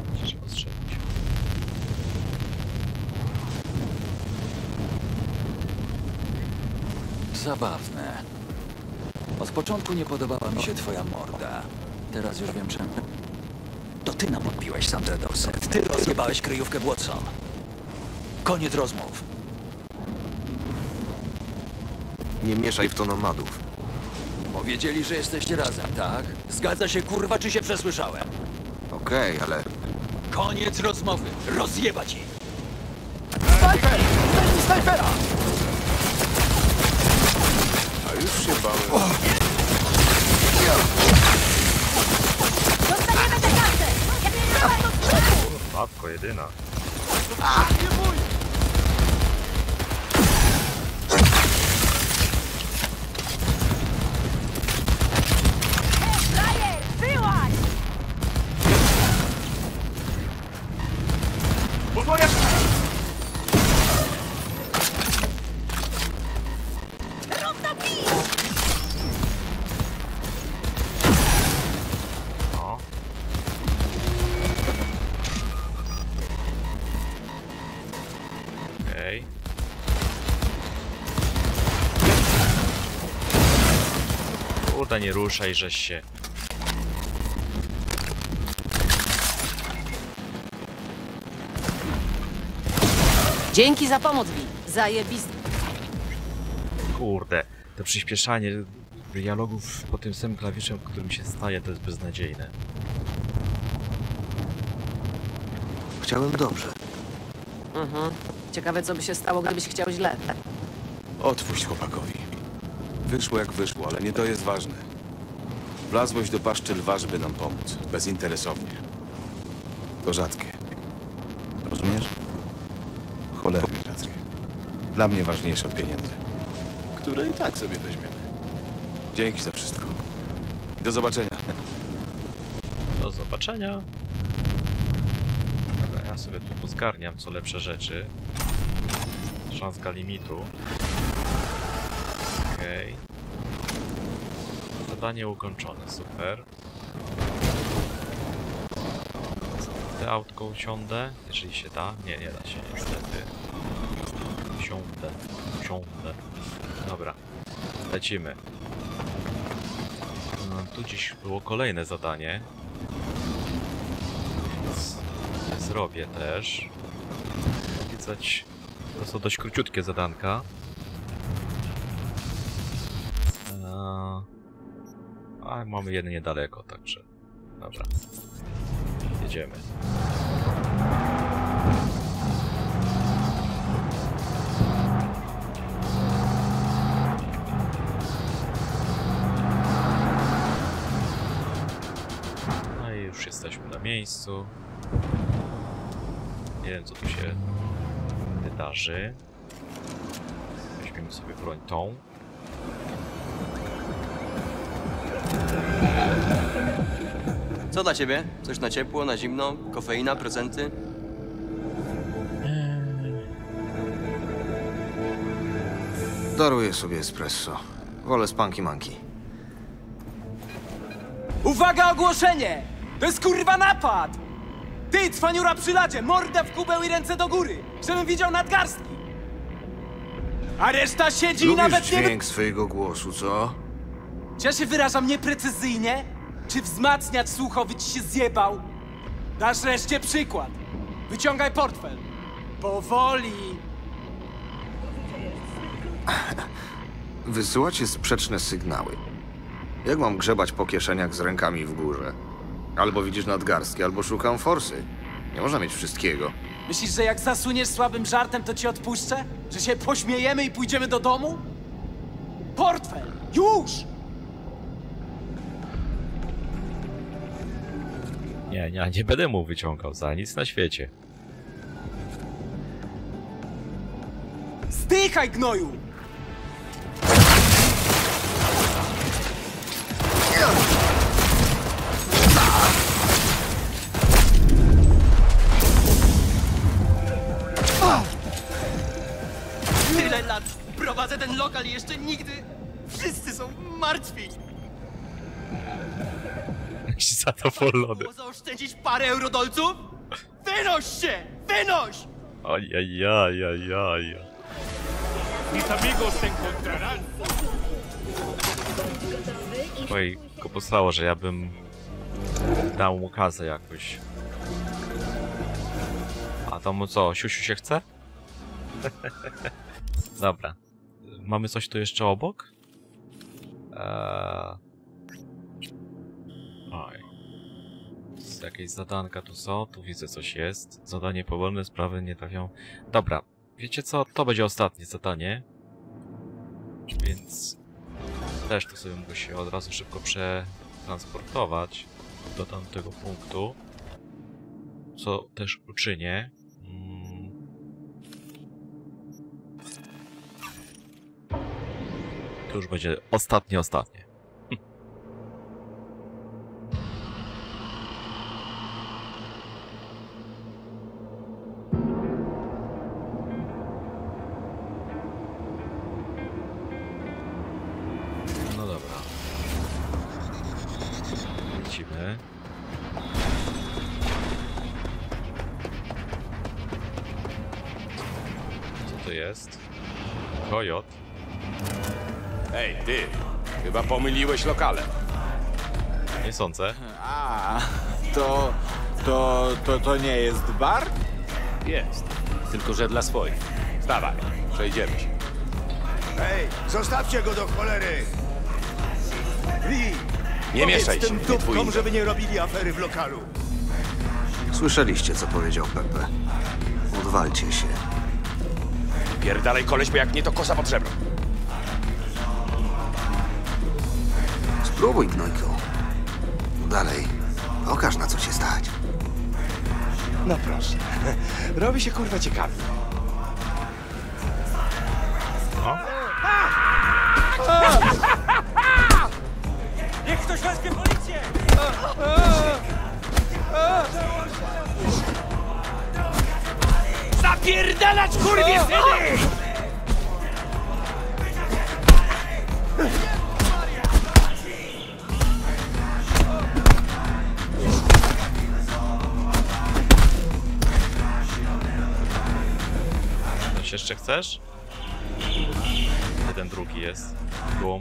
Zabawne. Od początku nie podobała mi się twoja morda. Teraz już wiem czemu. To ty nam odbiłeś Sandrę Dorset. Ty rozjebałeś kryjówkę Watson. Koniec rozmów. Nie mieszaj w to nomadów. Powiedzieli, że jesteście razem, tak? Zgadza się kurwa, czy się przesłyszałem? Okej, ale... Koniec rozmowy. Rozjebać ich. Snajper! Zdejmij snajpera! A już się bałem. Dostaniemy tę kasę! Jak nie ma to sklepu! Matko jedyna. Nie bój! Kurde, nie ruszaj, żeś się. Dzięki za pomoc, Vi. Zajebisty. Kurde, to przyspieszanie dialogów po tym samym klawiszem, którym się staje, to jest beznadziejne. Chciałem dobrze. Ciekawe, co by się stało, gdybyś chciał źle. Odpuść chłopakowi. Wyszło jak wyszło, ale nie to jest ważne. Wlazłeś do paszczy lwa, żeby nam pomóc. Bezinteresownie. To rzadkie. Rozumiesz? Cholernie rzadkie. Dla mnie ważniejsze od pieniędzy. Które i tak sobie weźmiemy. Dzięki za wszystko. Do zobaczenia. Do zobaczenia. Dobra, ja sobie tu pozgarniam co lepsze rzeczy. Szanska limitu. Okej. Zadanie ukończone, super. Te autko usiądę, jeżeli się da. Nie, nie da się niestety. Usiądę. Dobra, lecimy. Tu gdzieś było kolejne zadanie. Więc je zrobię też. Widać, to są dość króciutkie zadanka. A mamy jeden niedaleko, także dobra. Jedziemy. No i już jesteśmy na miejscu. Nie wiem, co tu się wydarzy. Weźmiemy sobie broń tą. Co dla ciebie? Coś na ciepło, na zimno? Kofeina, prezenty? Daruję sobie espresso. Wolę Spunky Monkey. Uwaga, ogłoszenie! To jest kurwa napad! Ty, cwaniura przy ladzie, mordę w kubeł i ręce do góry! Żebym widział nadgarstki! A reszta siedzi i Lubisz nawet nie... dźwięk swojego głosu, co? Czy ja się wyrażam nieprecyzyjnie? Czy wzmacniacz słuchowy ci się zjebał? Dasz reszcie przykład. Wyciągaj portfel. Powoli. Wysyłacie sprzeczne sygnały. Jak mam grzebać po kieszeniach z rękami w górze? Albo widzisz nadgarstki, albo szukam forsy. Nie można mieć wszystkiego. Myślisz, że jak zasuniesz słabym żartem, to ci odpuszczę? Że się pośmiejemy i pójdziemy do domu? Portfel! Już! Nie będę mu wyciągał za nic na świecie. Zdychaj, gnoju! Tyle lat prowadzę ten lokal i jeszcze nigdy wszyscy są martwi. Zadowolony. Było zaoszczędzić parę eurodolców? Wynoś się! Wynoś! Ajajajajaj. Mis amigos se encontrarán. Oj, go posłało, że ja bym dał mu kasę jakoś. A to mu co, siusiu się chce? Dobra. Mamy coś tu jeszcze obok? Oj. Jakieś zadanka tu są, tu widzę coś jest. Zadanie powolne, sprawy nie trafią. Dobra, wiecie co? To będzie ostatnie zadanie. Więc też tu sobie mogę się od razu szybko przetransportować do tamtego punktu. Co też uczynię. To już będzie ostatnie. No dobra. Lecimy. Co to jest? Kojot. Ej, ty! Chyba pomyliłeś lokale. Nie sądzę. A, to nie jest bar? Jest. Tylko że dla swoich. Wstawaj, przejdziemy się. Hej, zostawcie go do cholery! Lee! Nie mieszaj się, tym nie twój dupkom, interes. żeby nie robili afery w lokalu. Słyszeliście, co powiedział Pepe. Odwalcie się. Pierdalej koleś, bo jak nie, to kosa pod żebro. Spróbuj, gnojku. Dalej. Pokaż, na co cię stać. No proszę. Robi się kurwa ciekawie. No. Niech ktoś wezwie policję! Zapierdalać, kurwie syny! Coś jeszcze chcesz? Jeden drugi jest. Głąb.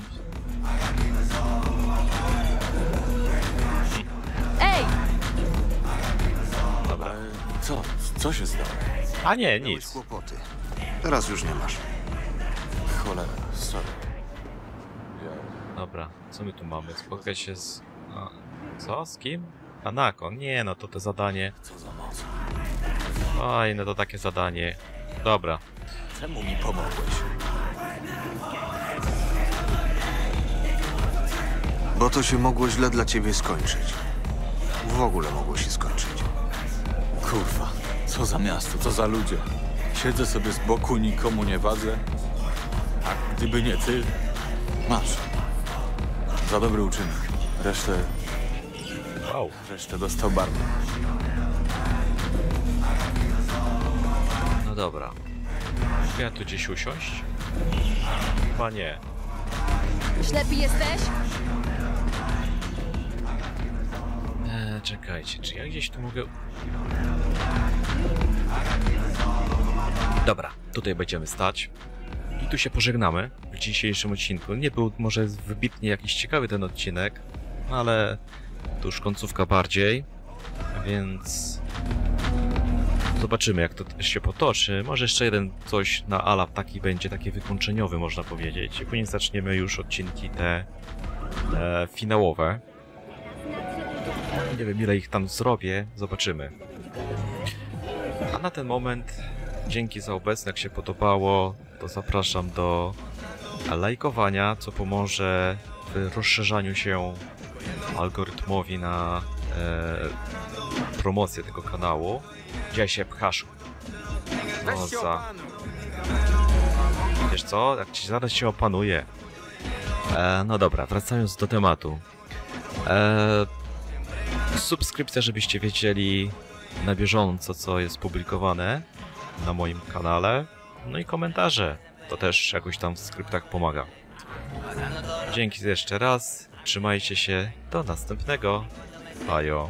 Ej! Dobra. Co się stało? A nie, Miałeś nic. kłopoty. Teraz już nie masz. Cholera, sorry. Dobra, co my tu mamy? Spotkać się z... A, co? Z kim? Hanako. Nie, no to zadanie. Co za moc? Oj, no to takie zadanie. Dobra. Czemu mi pomogłeś? Bo to się mogło źle dla ciebie skończyć. W ogóle mogło się skończyć. Kurwa, co za miasto, co za ludzie. Siedzę sobie z boku, nikomu nie wadzę. A gdyby nie ty, masz. Za dobry uczynek. Resztę dostał barman. No dobra. Czy ja tu gdzieś usiąść? Chyba nie. Ślepy jesteś? Czekajcie, czy ja gdzieś tu mogę... Dobra, tutaj będziemy stać. I tu się pożegnamy w dzisiejszym odcinku. Nie był może wybitnie jakiś ciekawy ten odcinek, ale to już końcówka bardziej, więc zobaczymy, jak to się potoczy. Może jeszcze jeden coś na ala taki będzie, taki wykończeniowy, można powiedzieć. I później zaczniemy już odcinki te finałowe. Nie wiem, ile ich tam zrobię, zobaczymy. A na ten moment dzięki za obecność, jak się podobało, to zapraszam do lajkowania, co pomoże w rozszerzaniu się algorytmowi na promocję tego kanału. Gdzie się pchasz? No za... Wiesz co? Jak ci zaraz się opanuje. No dobra, wracając do tematu. Subskrypcja, żebyście wiedzieli na bieżąco, co jest publikowane na moim kanale. No i komentarze. To też jakoś tam w skryptach pomaga. Dzięki jeszcze raz. Trzymajcie się. Do następnego. Bajo.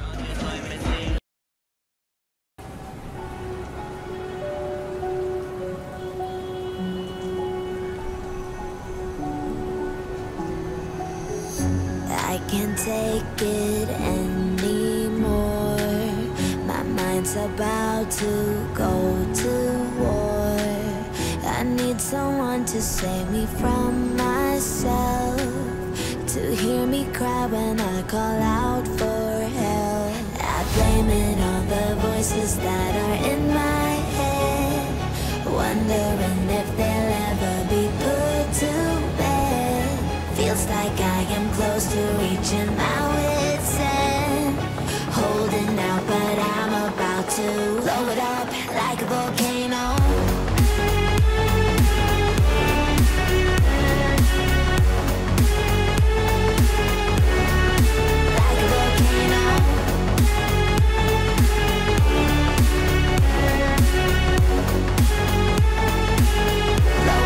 I can't take it anymore. My mind's about to go to war. I need someone to save me from myself, to hear me cry when I call out for help. I blame it on the voices that are in my head, wondering if they'll ever be put to bed. Feels like I am close to reaching my wit's end, holding out, but I'm about to blow it up like a volcano.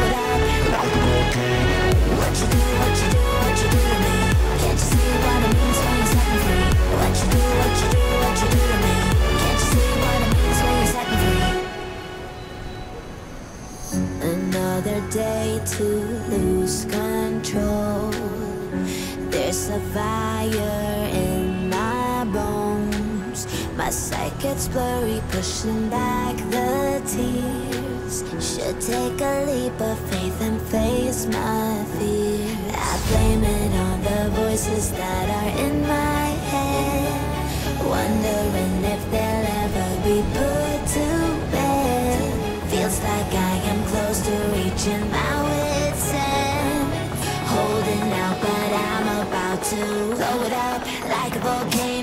What you do to me? Can't you see what I mean? fire in my bones. My sight gets blurry, pushing back the tears. Should take a leap of faith and face my fear. I blame it on the voices that are in my head, wondering if they'll ever be put to bed. Feels like I am close to reaching my wit's end. Holding out, but I'm about to blow it up like a volcano.